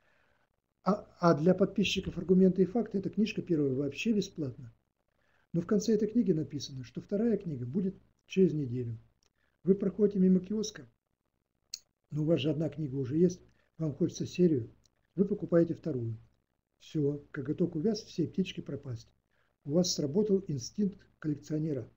А для подписчиков «Аргументы и факты» эта книжка первая вообще бесплатна. Но в конце этой книги написано, что вторая книга будет через неделю. Вы проходите мимо киоска, но у вас же одна книга уже есть, вам хочется серию, вы покупаете вторую. Все, коготок увяз, все птички пропасть. У вас сработал инстинкт коллекционера.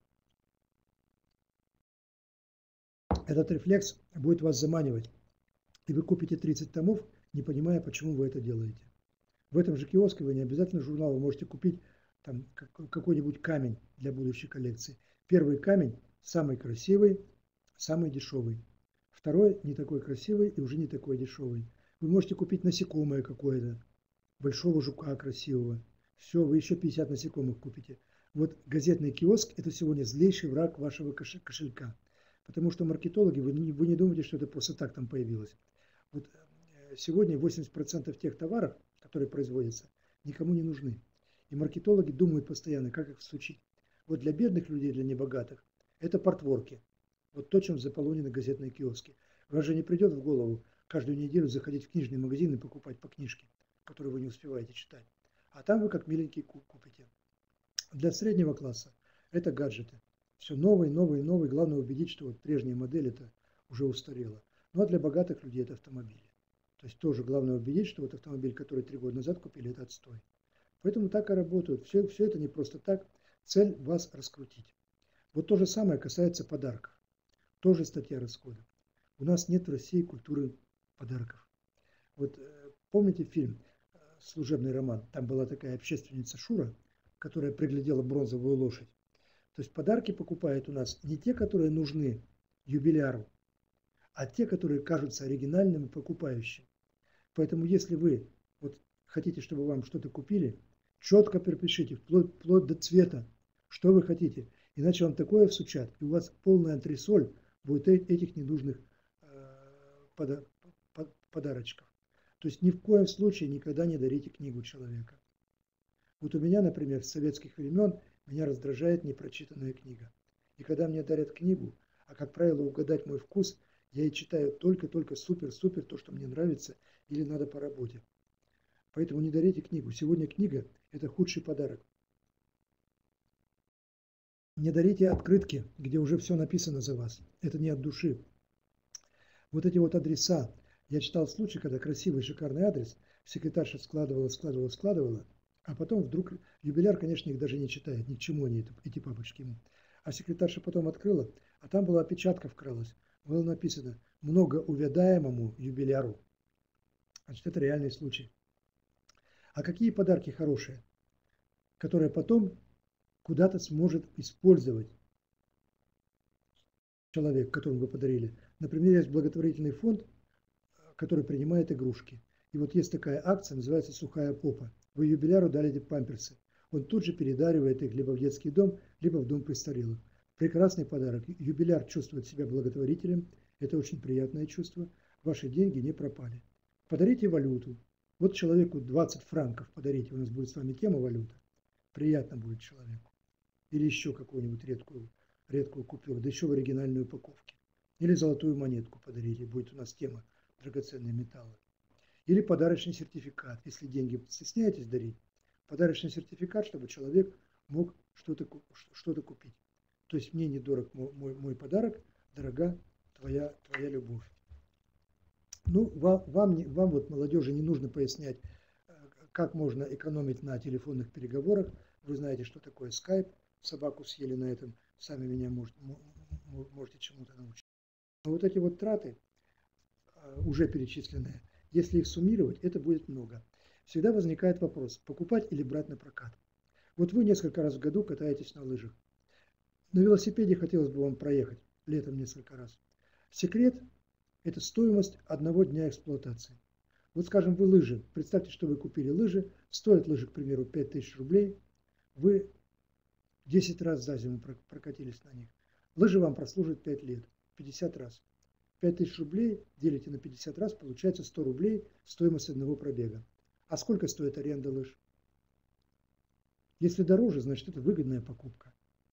Этот рефлекс будет вас заманивать, и вы купите 30 томов, не понимая, почему вы это делаете. В этом же киоске вы не обязательно журнал, вы можете купить там какой-нибудь камень для будущей коллекции. Первый камень самый красивый, самый дешевый. Второй не такой красивый и уже не такой дешевый. Вы можете купить насекомое какое-то, большого жука красивого. Все, вы еще 50 насекомых купите. Вот газетный киоск – это сегодня злейший враг вашего кошелька. Потому что маркетологи, вы не думаете, что это просто так там появилось. Вот сегодня 80% тех товаров, которые производятся, никому не нужны. И маркетологи думают постоянно, как их всучить. Вот для бедных людей, для небогатых, это портворки. Вот то, чем заполонены газетные киоски. Вам же не придет в голову каждую неделю заходить в книжный магазин и покупать по книжке, которую вы не успеваете читать. А там вы как миленький купите. Для среднего класса это гаджеты. Все новый, новый, новый. Главное убедить, что вот прежняя модель это уже устарела. Ну а для богатых людей это автомобили. То есть тоже главное убедить, что вот автомобиль, который 3 года назад купили, это отстой. Поэтому так и работают. Все это не просто так. Цель вас раскрутить. Вот то же самое касается подарков. Тоже статья расходов. У нас нет в России культуры подарков. Вот помните фильм «Служебный роман»? Там была такая общественница Шура, которая приглядела бронзовую лошадь. То есть подарки покупают у нас не те, которые нужны юбиляру, а те, которые кажутся оригинальными покупающим. Поэтому если вы вот хотите, чтобы вам что-то купили, четко пропишите, вплоть до цвета, что вы хотите. Иначе вам такое всучат, и у вас полный антресоль будет этих ненужных подарочков. То есть ни в коем случае никогда не дарите книгу человека. Вот у меня, например, с советских времен меня раздражает непрочитанная книга. И когда мне дарят книгу, а как правило угадать мой вкус, я и читаю только супер-супер то, что мне нравится или надо по работе. Поэтому не дарите книгу. Сегодня книга – это худший подарок. Не дарите открытки, где уже все написано за вас. Это не от души. Вот эти вот адреса. Я читал случай, когда красивый, шикарный адрес секретарша складывала, а потом вдруг юбиляр, конечно, их даже не читает, ни к чему они, эти папочки ему. А секретарша потом открыла, а там была опечатка вкралась. Было написано «многоувядаемому юбиляру». Значит, это реальный случай. А какие подарки хорошие, которые потом куда-то сможет использовать человек, которому вы подарили? Например, есть благотворительный фонд, который принимает игрушки. И вот есть такая акция, называется «Сухая попа». Вы юбиляру дали эти памперсы. Он тут же передаривает их либо в детский дом, либо в дом престарелых. Прекрасный подарок. Юбиляр чувствует себя благотворителем. Это очень приятное чувство. Ваши деньги не пропали. Подарите валюту. Вот человеку 20 франков подарите. У нас будет с вами тема валюта. Приятно будет человеку. Или еще какую-нибудь редкую купюру. Да еще в оригинальной упаковке. Или золотую монетку подарите. Будет у нас тема драгоценные металлы. Или подарочный сертификат. Если деньги стесняетесь дарить, подарочный сертификат, чтобы человек мог что-то купить. То есть мне недорог мой подарок, дорога твоя любовь. Ну, вам вот, молодежи, не нужно пояснять, как можно экономить на телефонных переговорах. Вы знаете, что такое скайп. Собаку съели на этом. Сами меня можете чему-то научить. Но вот эти вот траты, уже перечисленные, если их суммировать, это будет много. Всегда возникает вопрос, покупать или брать на прокат. Вот вы несколько раз в году катаетесь на лыжах. На велосипеде хотелось бы вам проехать летом несколько раз. Секрет – это стоимость одного дня эксплуатации. Вот скажем, вы лыжи, представьте, что вы купили лыжи, стоят лыжи, к примеру, 5000 рублей, вы 10 раз за зиму прокатились на них. Лыжи вам прослужат 5 лет, 50 раз. 5000 рублей делите на 50 раз, получается 100 рублей стоимость одного пробега. А сколько стоит аренда лыж? Если дороже, значит это выгодная покупка.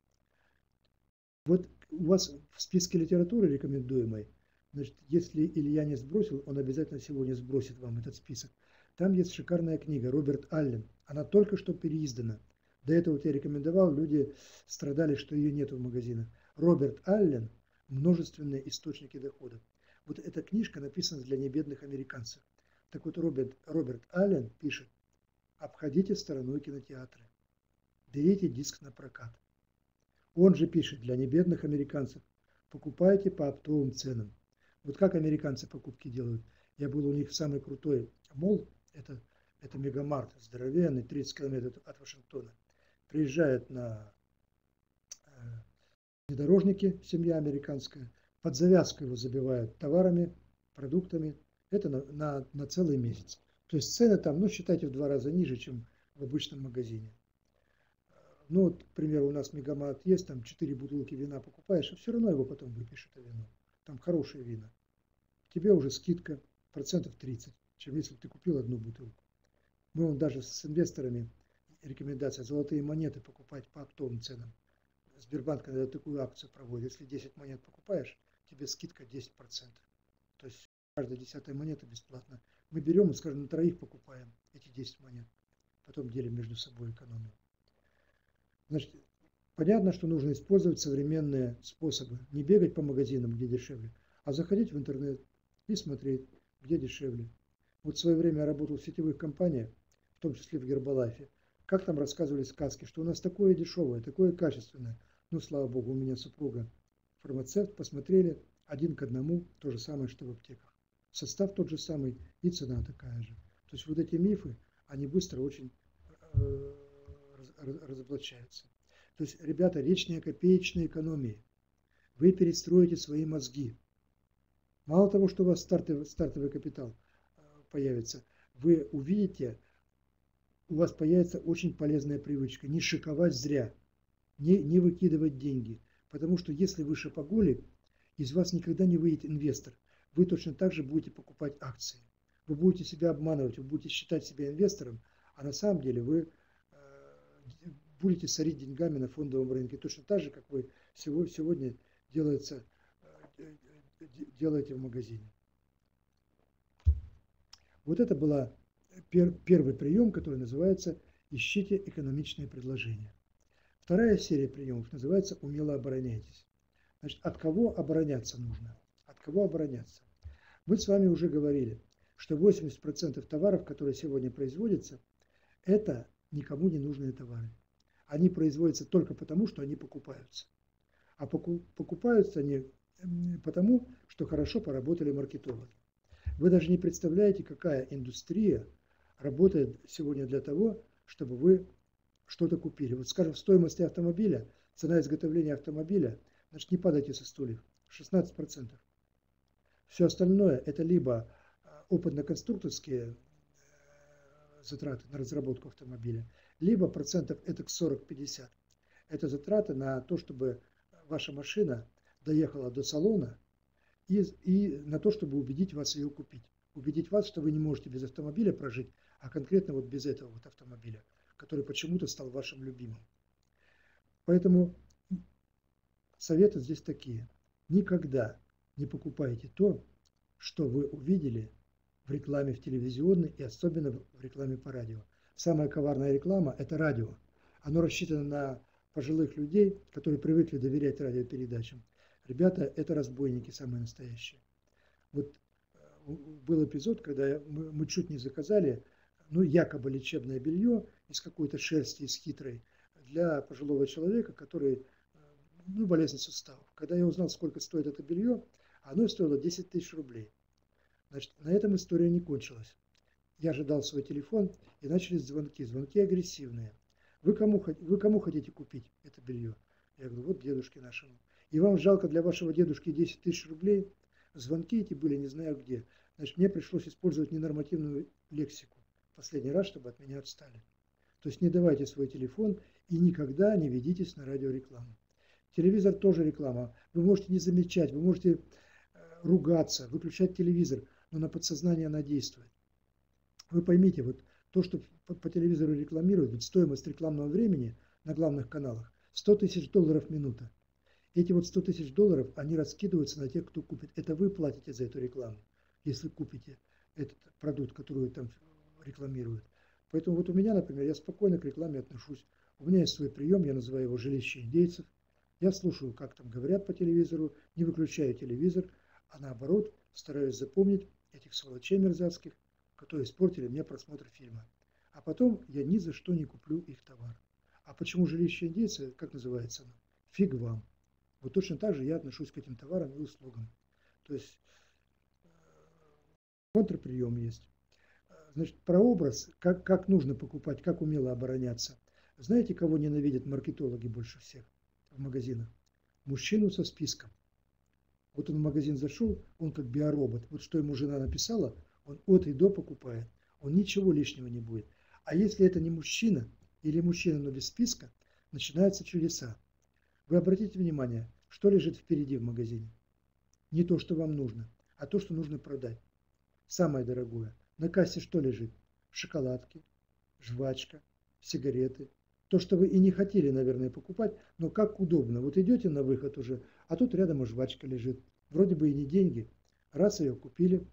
Вот у вас в списке литературы рекомендуемой, значит, если Илья не сбросил, он обязательно сегодня сбросит вам этот список. Там есть шикарная книга Роберт Аллен. Она только что переиздана. До этого я рекомендовал, люди страдали, что ее нет в магазинах. Роберт Аллен «Множественные источники доходов». Вот эта книжка написана для небедных американцев. Так вот, Роберт Аллен пишет: обходите стороной кинотеатры, берите диск на прокат. Он же пишет для небедных американцев: покупайте по оптовым ценам. Вот как американцы покупки делают. Я был у них в самый крутой молл, это мегамарт, здоровенный, 30 километров от Вашингтона. Приезжает на внедорожники, семья американская, под завязку его забивают товарами, продуктами. Это на целый месяц. То есть цены там, ну, считайте, в 2 раза ниже, чем в обычном магазине. Ну, вот, к примеру, у нас мегамарт есть, там 4 бутылки вина покупаешь, а все равно его потом выпьешь, это вино. Там хорошее вино. Тебе уже скидка процентов 30, чем если бы ты купил одну бутылку. Мы вон даже с инвесторами рекомендация золотые монеты покупать по оптовым ценам. Сбербанк иногда такую акцию проводит. Если 10 монет покупаешь, тебе скидка 10%. То есть каждая 10-я монета бесплатно. Мы берем и, скажем, на троих покупаем эти 10 монет. Потом делим между собой экономию. Значит, понятно, что нужно использовать современные способы. Не бегать по магазинам, где дешевле, а заходить в интернет и смотреть, где дешевле. Вот в свое время я работал в сетевых компаниях, в том числе в Гербалайфе. Как там рассказывали сказки, что у нас такое дешевое, такое качественное. Ну, слава богу, у меня супруга фармацевт, посмотрели, 1 к 1, то же самое, что в аптеках. Состав тот же самый и цена такая же. То есть вот эти мифы, они быстро очень разоблачаются. То есть, ребята, речь не о копеечной экономии. Вы перестроите свои мозги. Мало того, что у вас стартовый капитал появится, вы увидите, у вас появится очень полезная привычка не шиковать зря, не выкидывать деньги. Потому что если вы шопоголик, из вас никогда не выйдет инвестор. Вы точно так же будете покупать акции. Вы будете себя обманывать, вы будете считать себя инвестором, а на самом деле вы будете сорить деньгами на фондовом рынке. Точно так же, как вы сегодня делаете в магазине. Вот это был первый прием, который называется «Ищите экономичные предложения». Вторая серия приемов называется «Умело обороняйтесь». Значит, от кого обороняться нужно? От кого обороняться? Мы с вами уже говорили, что 80% товаров, которые сегодня производятся, это никому не нужные товары. Они производятся только потому, что они покупаются. А покупаются они потому, что хорошо поработали маркетологи. Вы даже не представляете, какая индустрия работает сегодня для того, чтобы вы что-то купили. Вот, скажем, в стоимости автомобиля, цена изготовления автомобиля, значит, не падайте со стульев, 16%. Все остальное – это либо опытно-конструкторские затраты на разработку автомобиля, либо процентов этак 40-50 это затраты на то, чтобы ваша машина доехала до салона и на то, чтобы убедить вас ее купить. Убедить вас, что вы не можете без автомобиля прожить, а конкретно вот без этого вот автомобиля, который почему-то стал вашим любимым. Поэтому советы здесь такие. Никогда не покупайте то, что вы увидели в рекламе в телевизионной и особенно в рекламе по радио. Самая коварная реклама – это радио. Оно рассчитано на пожилых людей, которые привыкли доверять радиопередачам. Ребята, это разбойники самые настоящие. Вот был эпизод, когда мы чуть не заказали, ну, якобы лечебное белье из какой-то шерсти, из хитрой, для пожилого человека, который, ну, болезнь суставов. Когда я узнал, сколько стоит это белье, оно стоило 10 тысяч рублей. Значит, на этом история не кончилась. Я же дал свой телефон, и начались звонки агрессивные. Вы кому хотите купить это белье? Я говорю, вот дедушке нашему. И вам жалко для вашего дедушки 10 тысяч рублей? Звонки эти были не знаю где. Значит, мне пришлось использовать ненормативную лексику последний раз, чтобы от меня отстали. То есть не давайте свой телефон и никогда не ведитесь на радиорекламу. Телевизор тоже реклама. Вы можете не замечать, вы можете ругаться, выключать телевизор, но на подсознание она действует. Вы поймите, вот то, что по телевизору рекламируют, ведь стоимость рекламного времени на главных каналах $100 тысяч в минуту. Эти вот $100 тысяч, они раскидываются на тех, кто купит. Это вы платите за эту рекламу, если купите этот продукт, который там рекламируют. Поэтому вот у меня, например, я спокойно к рекламе отношусь. У меня есть свой прием, я называю его «жилище индейцев». Я слушаю, как там говорят по телевизору, не выключаю телевизор, а наоборот стараюсь запомнить этих сволочей мерзавских, которые испортили мне просмотр фильма. А потом я ни за что не куплю их товар. А почему жилище индейца, как называется оно? Фиг вам. Вот точно так же я отношусь к этим товарам и услугам. То есть контрприем есть. Значит, прообраз, как нужно покупать, как умело обороняться. Знаете, кого ненавидят маркетологи больше всех в магазинах? Мужчину со списком. Вот он в магазин зашел, он как биоробот. Вот что ему жена написала, он от и до покупает. Он ничего лишнего не будет. А если это не мужчина, или мужчина, но без списка, начинаются чудеса. Вы обратите внимание, что лежит впереди в магазине. Не то, что вам нужно, а то, что нужно продать. Самое дорогое. На кассе что лежит? Шоколадки, жвачка, сигареты. То, что вы и не хотели, наверное, покупать, но как удобно. Вот идете на выход уже, а тут рядом и жвачка лежит. Вроде бы и не деньги. Раз ее купили.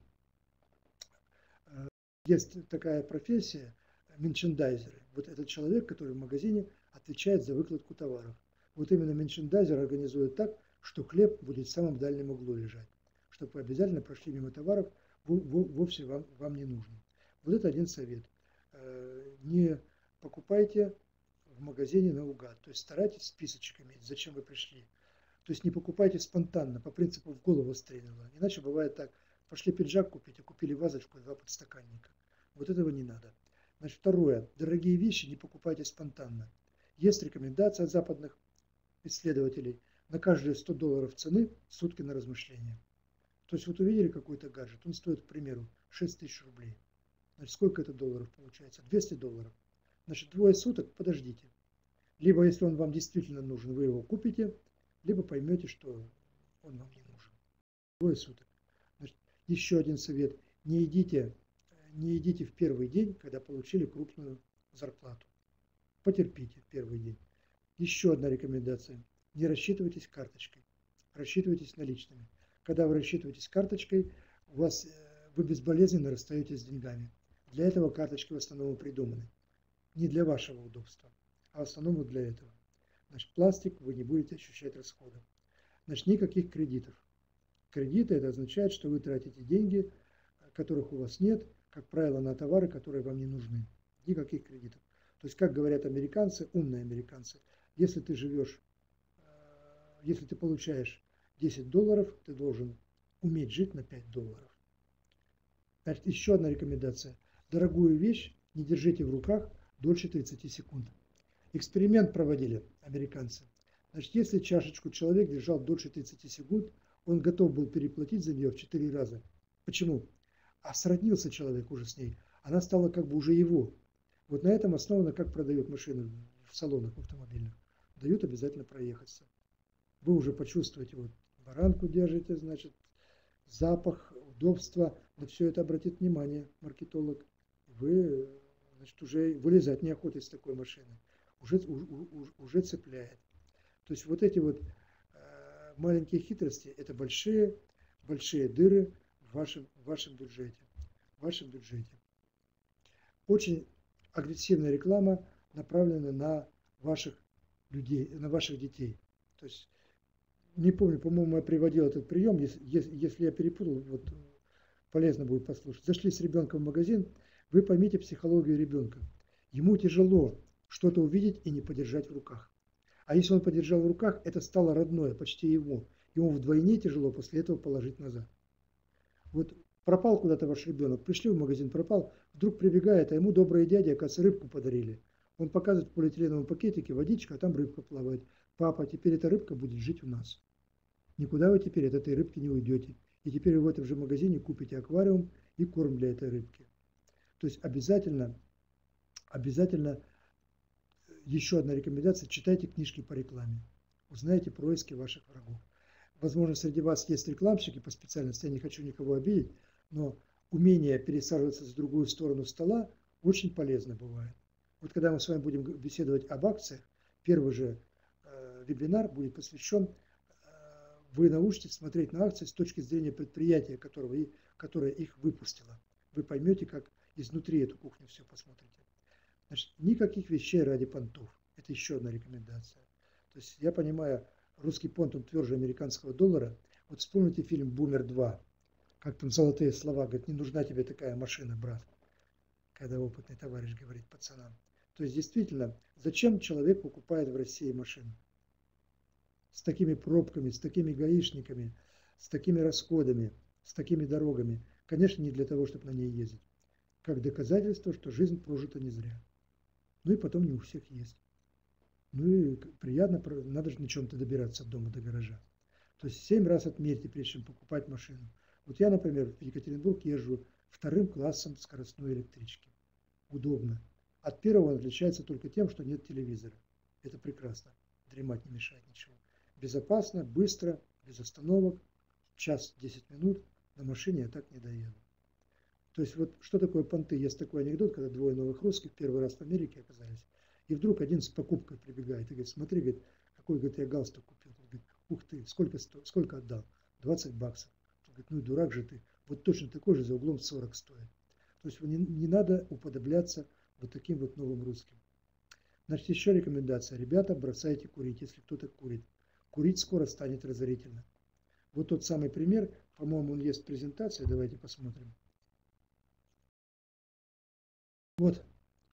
Есть такая профессия, мерчендайзеры. Вот этот человек, который в магазине отвечает за выкладку товаров. Вот именно мерчендайзер организует так, что хлеб будет в самом дальнем углу лежать. Чтобы вы обязательно прошли мимо товаров, вовсе вам не нужно. Вот это один совет. Не покупайте в магазине наугад. То есть старайтесь списочек иметь, зачем вы пришли. То есть не покупайте спонтанно, по принципу в голову стрельнуло. Иначе бывает так. Пошли пиджак купить, а купили вазочку и 2 подстаканника. Вот этого не надо. Значит, второе. Дорогие вещи не покупайте спонтанно. Есть рекомендация от западных исследователей. На каждые $100 цены сутки на размышление. То есть вот увидели какой-то гаджет, он стоит, к примеру, 6 тысяч рублей. Значит, сколько это долларов получается? $200. Значит, 2 суток подождите. Либо, если он вам действительно нужен, вы его купите, либо поймете, что он вам не нужен. 2 суток. Значит, еще один совет. Не идите в первый день, когда получили крупную зарплату. Потерпите первый день. Еще одна рекомендация. Не рассчитывайтесь карточкой. Рассчитывайтесь наличными. Когда вы рассчитываетесь карточкой, вы безболезненно расстаетесь с деньгами. Для этого карточки в основном придуманы. Не для вашего удобства, а в основном вот для этого. Значит, пластик, вы не будете ощущать расходов. Значит, никаких кредитов. Кредиты – это означает, что вы тратите деньги, которых у вас нет, как правило, на товары, которые вам не нужны. Никаких кредитов. То есть, как говорят американцы, умные американцы, если ты получаешь $10, ты должен уметь жить на $5. Значит, еще одна рекомендация. Дорогую вещь не держите в руках дольше 30 секунд. Эксперимент проводили американцы. Значит, если чашечку человек держал дольше 30 секунд, он готов был переплатить за нее в 4 раза. Почему? А сроднился человек уже с ней. Она стала как бы уже его. Вот на этом основано, как продают машины в салонах автомобильных. Дают обязательно проехаться. Вы уже почувствуете, вот баранку держите, значит, запах, удобство. На все это обратит внимание маркетолог. Вы, значит, уже вылезать неохота из такой машины. Уже цепляет. То есть вот эти вот маленькие хитрости, это большие дыры в вашем бюджете. Очень агрессивная реклама направлена на ваших людей, на ваших детей. То есть, не помню, по-моему, я приводил этот прием, если я перепутал, вот полезно будет послушать. Зашли с ребенком в магазин, вы поймите психологию ребенка. Ему тяжело что-то увидеть и не подержать в руках. А если он подержал в руках, это стало родное, почти его. Ему вдвойне тяжело после этого положить назад. Вот пропал куда-то ваш ребенок, пришли в магазин, пропал, вдруг прибегает, а ему добрые дяди, оказывается, рыбку подарили. Он показывает в полиэтиленовом пакетике водичка, а там рыбка плавает. Папа, теперь эта рыбка будет жить у нас. Никуда вы теперь от этой рыбки не уйдете. И теперь вы в этом же магазине купите аквариум и корм для этой рыбки. То есть обязательно еще одна рекомендация, читайте книжки по рекламе. Узнайте происки ваших врагов. Возможно, среди вас есть рекламщики по специальности, я не хочу никого обидеть, но умение пересаживаться с другую сторону стола очень полезно бывает. Вот когда мы с вами будем беседовать об акциях, первый же вебинар будет посвящен, вы научитесь смотреть на акции с точки зрения предприятия, которое их выпустило. Вы поймете, как изнутри эту кухню все посмотрите. Значит, никаких вещей ради понтов. Это еще одна рекомендация. То есть я понимаю, русский понт, он тверже американского доллара. Вот вспомните фильм «Бумер 2». Как там золотые слова, говорит, не нужна тебе такая машина, брат. Когда опытный товарищ говорит пацанам. То есть действительно, зачем человек покупает в России машину? С такими пробками, с такими гаишниками, с такими расходами, с такими дорогами. Конечно, не для того, чтобы на ней ездить. Как доказательство, что жизнь прожита не зря. Ну и потом не у всех есть. Ну и приятно, надо же на чем-то добираться от дома до гаража. То есть 7 раз отмерьте, прежде чем покупать машину. Вот я, например, в Екатеринбург езжу вторым классом скоростной электрички. Удобно. От первого он отличается только тем, что нет телевизора. Это прекрасно. Дремать не мешает ничего. Безопасно, быстро, без остановок. Час 10 минут. На машине я так не доеду. То есть вот что такое понты? Есть такой анекдот, когда двое новых русских первый раз в Америке оказались. И вдруг один с покупкой прибегает и говорит, смотри, говорит, какой, говорит, я галстук купил. Он говорит, ух ты, сколько отдал? 20 баксов. Он говорит, ну и дурак же ты. Вот точно такой же за углом 40 стоит. То есть не надо уподобляться вот таким вот новым русским. Значит, еще рекомендация. Ребята, бросайте курить, если кто-то курит. Курить скоро станет разорительно. Вот тот самый пример, по-моему, он есть в презентации, давайте посмотрим. Вот.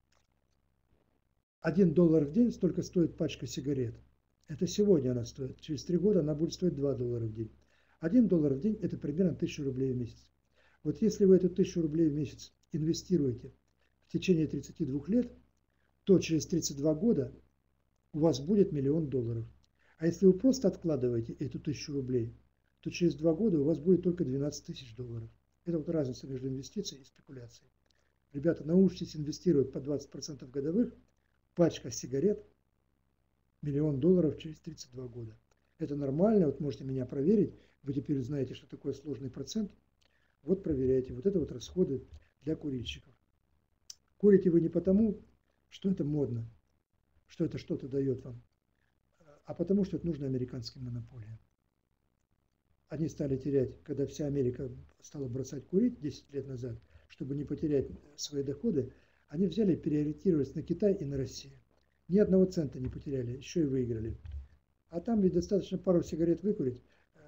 $1 в день столько стоит пачка сигарет. Это сегодня она стоит. Через 3 года она будет стоить $2 в день. $1 в день – это примерно 1000 рублей в месяц. Вот если вы эту 1000 рублей в месяц инвестируете в течение 32 лет, то через 32 года у вас будет $1 000 000. А если вы просто откладываете эту 1000 рублей, то через 2 года у вас будет только $12 000. Это вот разница между инвестицией и спекуляцией. Ребята, научитесь инвестировать по 20% годовых, пачка сигарет, $1 000 000 через 32 года. Это нормально, вот можете меня проверить, вы теперь знаете, что такое сложный процент. Вот проверяйте, вот это вот расходы для курильщиков. Курите вы не потому, что это модно, что это что-то дает вам, а потому, что это нужно американским монополиям. Они стали терять, когда вся Америка стала бросать курить 10 лет назад, чтобы не потерять свои доходы, они взяли и переориентировались на Китай и на Россию. Ни одного цента не потеряли, еще и выиграли. А там ведь достаточно пару сигарет выкурить.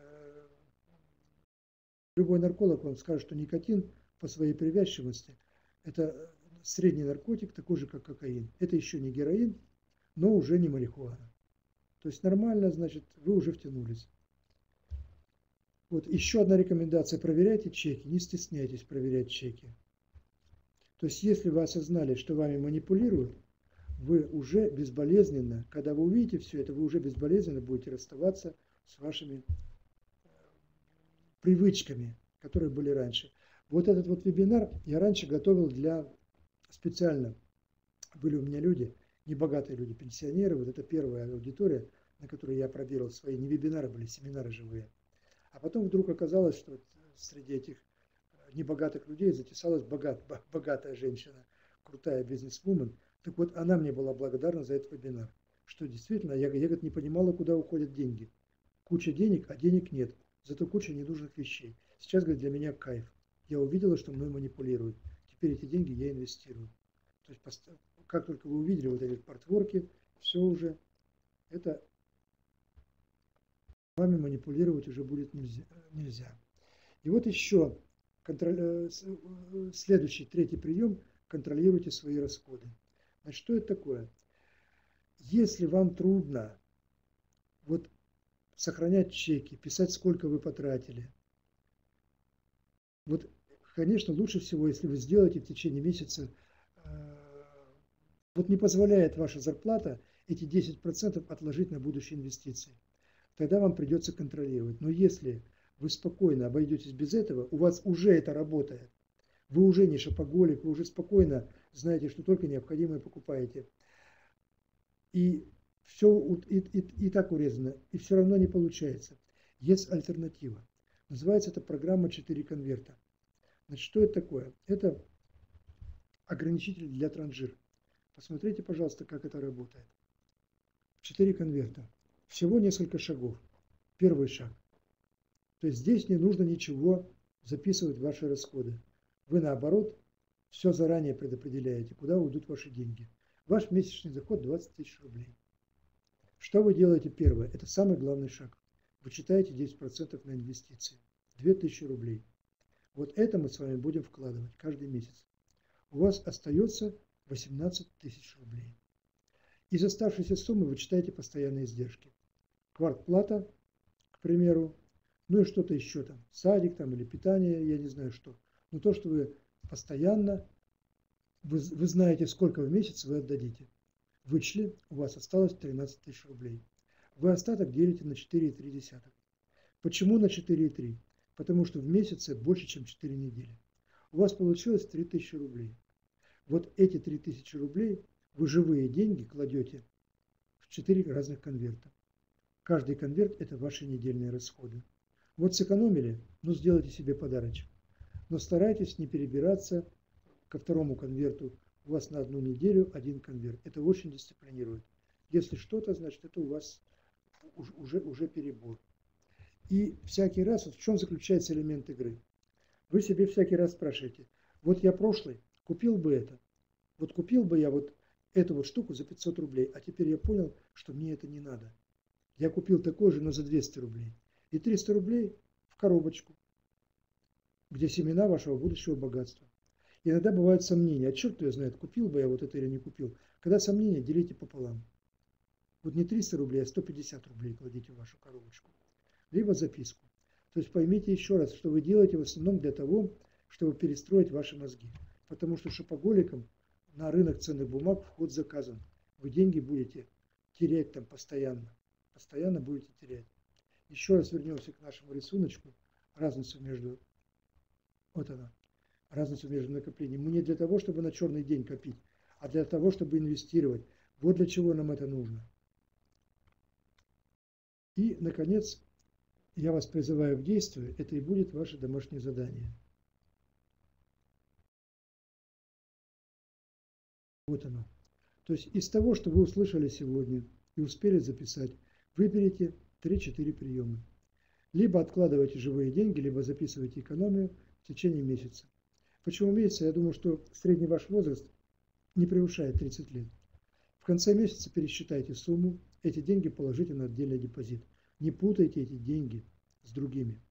Любой нарколог вам скажет, что никотин по своей привязчивости – это средний наркотик, такой же, как кокаин. Это еще не героин, но уже не марихуана. То есть нормально, значит, вы уже втянулись. Вот еще одна рекомендация. Проверяйте чеки, не стесняйтесь проверять чеки. То есть если вы осознали, что вами манипулируют, вы уже безболезненно, когда вы увидите все это, вы уже безболезненно будете расставаться с вашими привычками, которые были раньше. Вот этот вот вебинар я раньше готовил специально были у меня люди, небогатые люди, пенсионеры. Вот это первая аудитория, на которой я пробировал свои, не вебинары были, семинары живые. А потом вдруг оказалось, что среди этих небогатых людей затесалась богатая женщина, крутая бизнесвумен. Так вот, она мне была благодарна за этот вебинар. Что действительно, я говорит, не понимала, куда уходят деньги. Куча денег, а денег нет. Зато куча ненужных вещей. Сейчас, говорит, для меня кайф. Я увидела, что мной манипулируют. Теперь эти деньги я инвестирую. То есть, как только вы увидели вот эти портворки, все уже, это вами манипулировать уже будет нельзя. И вот еще следующий, третий прием – контролируйте свои расходы. Значит, что это такое? Если вам трудно вот сохранять чеки, писать, сколько вы потратили, вот, конечно, лучше всего, если вы сделаете в течение месяца, вот не позволяет ваша зарплата эти 10% отложить на будущие инвестиции. Тогда вам придется контролировать. Но если вы спокойно обойдетесь без этого, у вас уже это работает. Вы уже не шопоголик, вы уже спокойно знаете, что только необходимое покупаете. И все и так урезано, и все равно не получается. Есть альтернатива. Называется эта программа 4 конверта. Значит, что это такое? Это ограничитель для транжир. Посмотрите, пожалуйста, как это работает. 4 конверта. Всего несколько шагов. Первый шаг. То есть здесь не нужно ничего записывать в ваши расходы. Вы наоборот все заранее предопределяете, куда уйдут ваши деньги. Ваш месячный доход 20 тысяч рублей. Что вы делаете первое? Это самый главный шаг. Вы читаете 10% на инвестиции. 2000 рублей. Вот это мы с вами будем вкладывать каждый месяц. У вас остается 18 тысяч рублей. Из оставшейся суммы вы читаете постоянные издержки. Квартплата, к примеру, ну и что-то еще там, садик там или питание, я не знаю что. Но то, что вы постоянно, вы знаете, сколько в месяц вы отдадите. Вычли, у вас осталось 13 тысяч рублей. Вы остаток делите на 4,3. Почему на 4,3? Потому что в месяце больше, чем 4 недели. У вас получилось 3000 рублей. Вот эти 3000 рублей вы живые деньги кладете в 4 разных конверта. Каждый конверт – это ваши недельные расходы. Вот сэкономили, ну сделайте себе подарочек. Но старайтесь не перебираться ко второму конверту. У вас на одну неделю один конверт. Это очень дисциплинирует. Если что-то, значит, это у вас уже перебор. И всякий раз, вот в чем заключается элемент игры? Вы себе всякий раз спрашиваете, вот я прошлый, купил бы это. Вот купил бы я вот эту вот штуку за 500 рублей, а теперь я понял, что мне это не надо. Я купил такой же, но за 200 рублей. И 300 рублей в коробочку, где семена вашего будущего богатства. Иногда бывают сомнения. А черт его знает, купил бы я вот это или не купил. Когда сомнения, делите пополам. Вот не 300 рублей, а 150 рублей кладите в вашу коробочку. Либо записку. То есть поймите еще раз, что вы делаете в основном для того, чтобы перестроить ваши мозги. Потому что шопоголикам на рынок ценных бумаг вход заказан. Вы деньги будете терять там постоянно. Постоянно будете терять. Еще раз вернемся к нашему рисунку. Разницу между... Вот она. Разницу между накоплением. Мы не для того, чтобы на черный день копить, а для того, чтобы инвестировать. Вот для чего нам это нужно. И, наконец, я вас призываю к действию. Это и будет ваше домашнее задание. Вот оно. То есть из того, что вы услышали сегодня и успели записать, выберите 3-4 приема. Либо откладывайте живые деньги, либо записывайте экономию в течение месяца. Почему месяца? Я думаю, что средний ваш возраст не превышает 30 лет. В конце месяца пересчитайте сумму, эти деньги положите на отдельный депозит. Не путайте эти деньги с другими.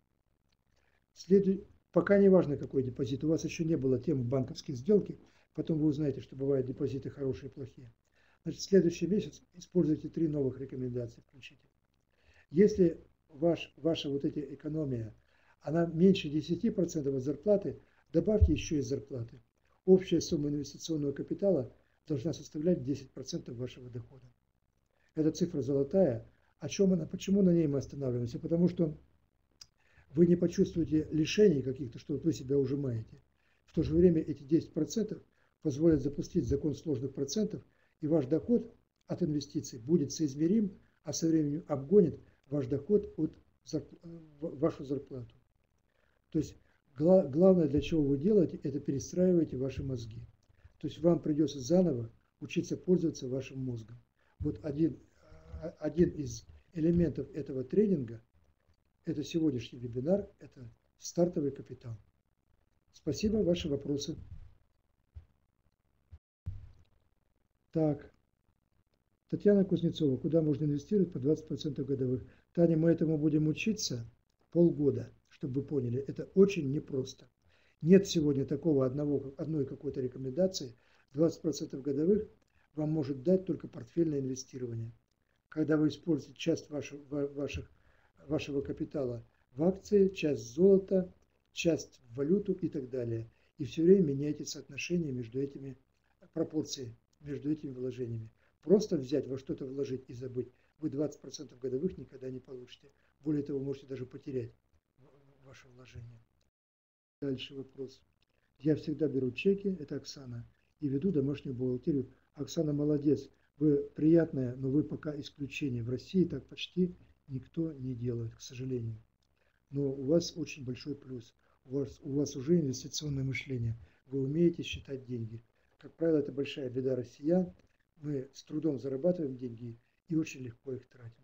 Пока не важно, какой депозит, у вас еще не было темы банковских сделки, потом вы узнаете, что бывают депозиты хорошие и плохие. Значит, в следующий месяц используйте 3 новых рекомендации, включите. Если ваша вот эта экономия, она меньше 10% от зарплаты, добавьте еще из зарплаты. Общая сумма инвестиционного капитала должна составлять 10% вашего дохода. Эта цифра золотая. О чем она? Почему на ней мы останавливаемся? Потому что вы не почувствуете лишений каких-то, что вы себя ужимаете. В то же время эти 10% позволят запустить закон сложных процентов, и ваш доход от инвестиций будет соизмерим, а со временем обгонит ваш доход от вашу зарплату. То есть главное, для чего вы делаете, это перестраиваете ваши мозги. То есть вам придется заново учиться пользоваться вашим мозгом. Вот один из элементов этого тренинга – это сегодняшний вебинар, это стартовый капитал. Спасибо, ваши вопросы. Так, Татьяна Кузнецова, куда можно инвестировать по 20% годовых? Таня, мы этому будем учиться полгода, чтобы вы поняли. Это очень непросто. Нет сегодня такого одной какой-то рекомендации. 20% годовых вам может дать только портфельное инвестирование. Когда вы используете часть вашего капитала в акции, часть в золото, часть в валюту и так далее. И все время меняете соотношение между этими пропорции, между этими вложениями. Просто взять во что-то вложить и забыть, вы 20% годовых никогда не получите. Более того, можете даже потерять ваше вложение. Дальше вопрос. Я всегда беру чеки, это Оксана, и веду домашнюю бухгалтерию. Оксана, молодец. Вы приятная, но вы пока исключение. В России так почти никто не делает, к сожалению. Но у вас очень большой плюс. У вас уже инвестиционное мышление. Вы умеете считать деньги. Как правило, это большая беда россиян. Мы с трудом зарабатываем деньги и очень легко их тратим.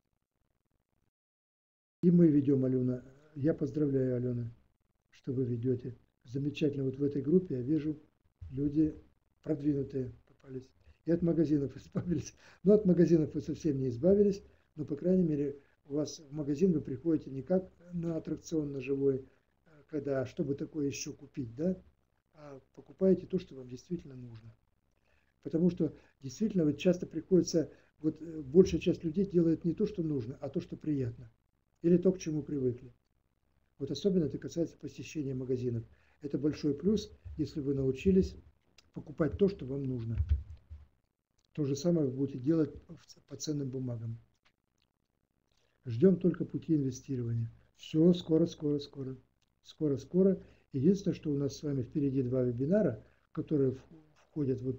И мы ведем, Алена. Я поздравляю, Алена, что вы ведете. Замечательно. Вот в этой группе я вижу, люди продвинутые попались. И от магазинов избавились. Но от магазинов вы совсем не избавились. Но, по крайней мере, у вас в магазин вы приходите не как на аттракцион на живой, когда чтобы такое еще купить, да, а покупаете то, что вам действительно нужно. Потому что действительно вот часто приходится, вот большая часть людей делает не то, что нужно, а то, что приятно. Или то, к чему привыкли. Вот особенно это касается посещения магазинов. Это большой плюс, если вы научились покупать то, что вам нужно. То же самое вы будете делать по ценным бумагам. Ждем только пути инвестирования. Все, скоро. Скоро. Единственное, что у нас с вами впереди 2 вебинара, которые входят вот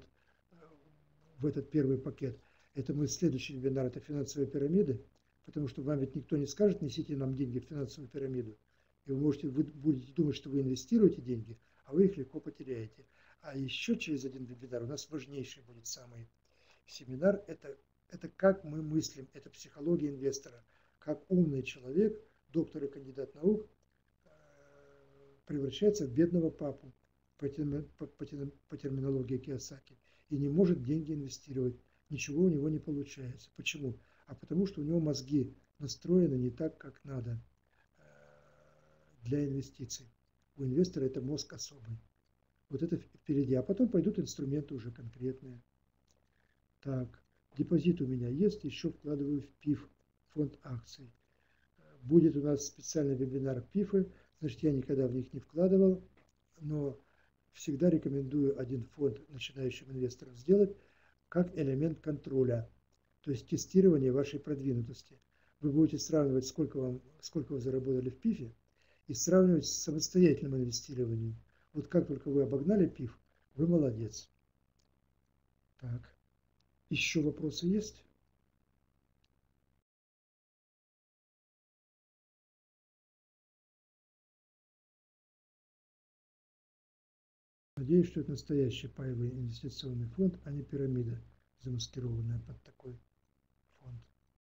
в этот первый пакет. Это следующий вебинар, это финансовые пирамиды, потому что вам ведь никто не скажет, несите нам деньги в финансовую пирамиду. И вы будете думать, что вы инвестируете деньги, а вы их легко потеряете. А еще через один вебинар у нас важнейший будет самый семинар, это как мы мыслим, это психология инвестора, как умный человек, доктор и кандидат наук, превращается в бедного папу по терминологии Кийосаки и не может деньги инвестировать. Ничего у него не получается. Почему? А потому что у него мозги настроены не так, как надо для инвестиций. У инвестора это мозг особый. Вот это впереди. А потом пойдут инструменты уже конкретные. Так, депозит у меня есть, еще вкладываю в ПИФ, фонд акций. Будет у нас специальный вебинар ПИФы, значит, я никогда в них не вкладывал, но всегда рекомендую один фонд начинающим инвесторам сделать как элемент контроля, то есть тестирование вашей продвинутости. Вы будете сравнивать, сколько вы заработали в ПИФе, и сравнивать с самостоятельным инвестированием. Вот как только вы обогнали ПИФ, вы молодец. Так, еще вопросы есть? Надеюсь, что это настоящий паевый инвестиционный фонд, а не пирамида, замаскированная под такой фонд.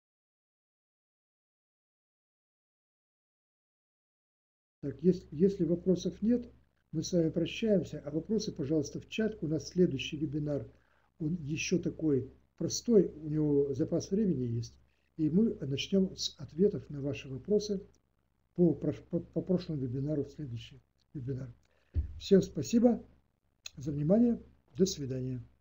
Так, если вопросов нет, мы с вами прощаемся, а вопросы, пожалуйста, в чат. У нас следующий вебинар, он еще такой простой, у него запас времени есть, и мы начнем с ответов на ваши вопросы по прошлому вебинару, в следующий вебинар. Всем спасибо за внимание, до свидания.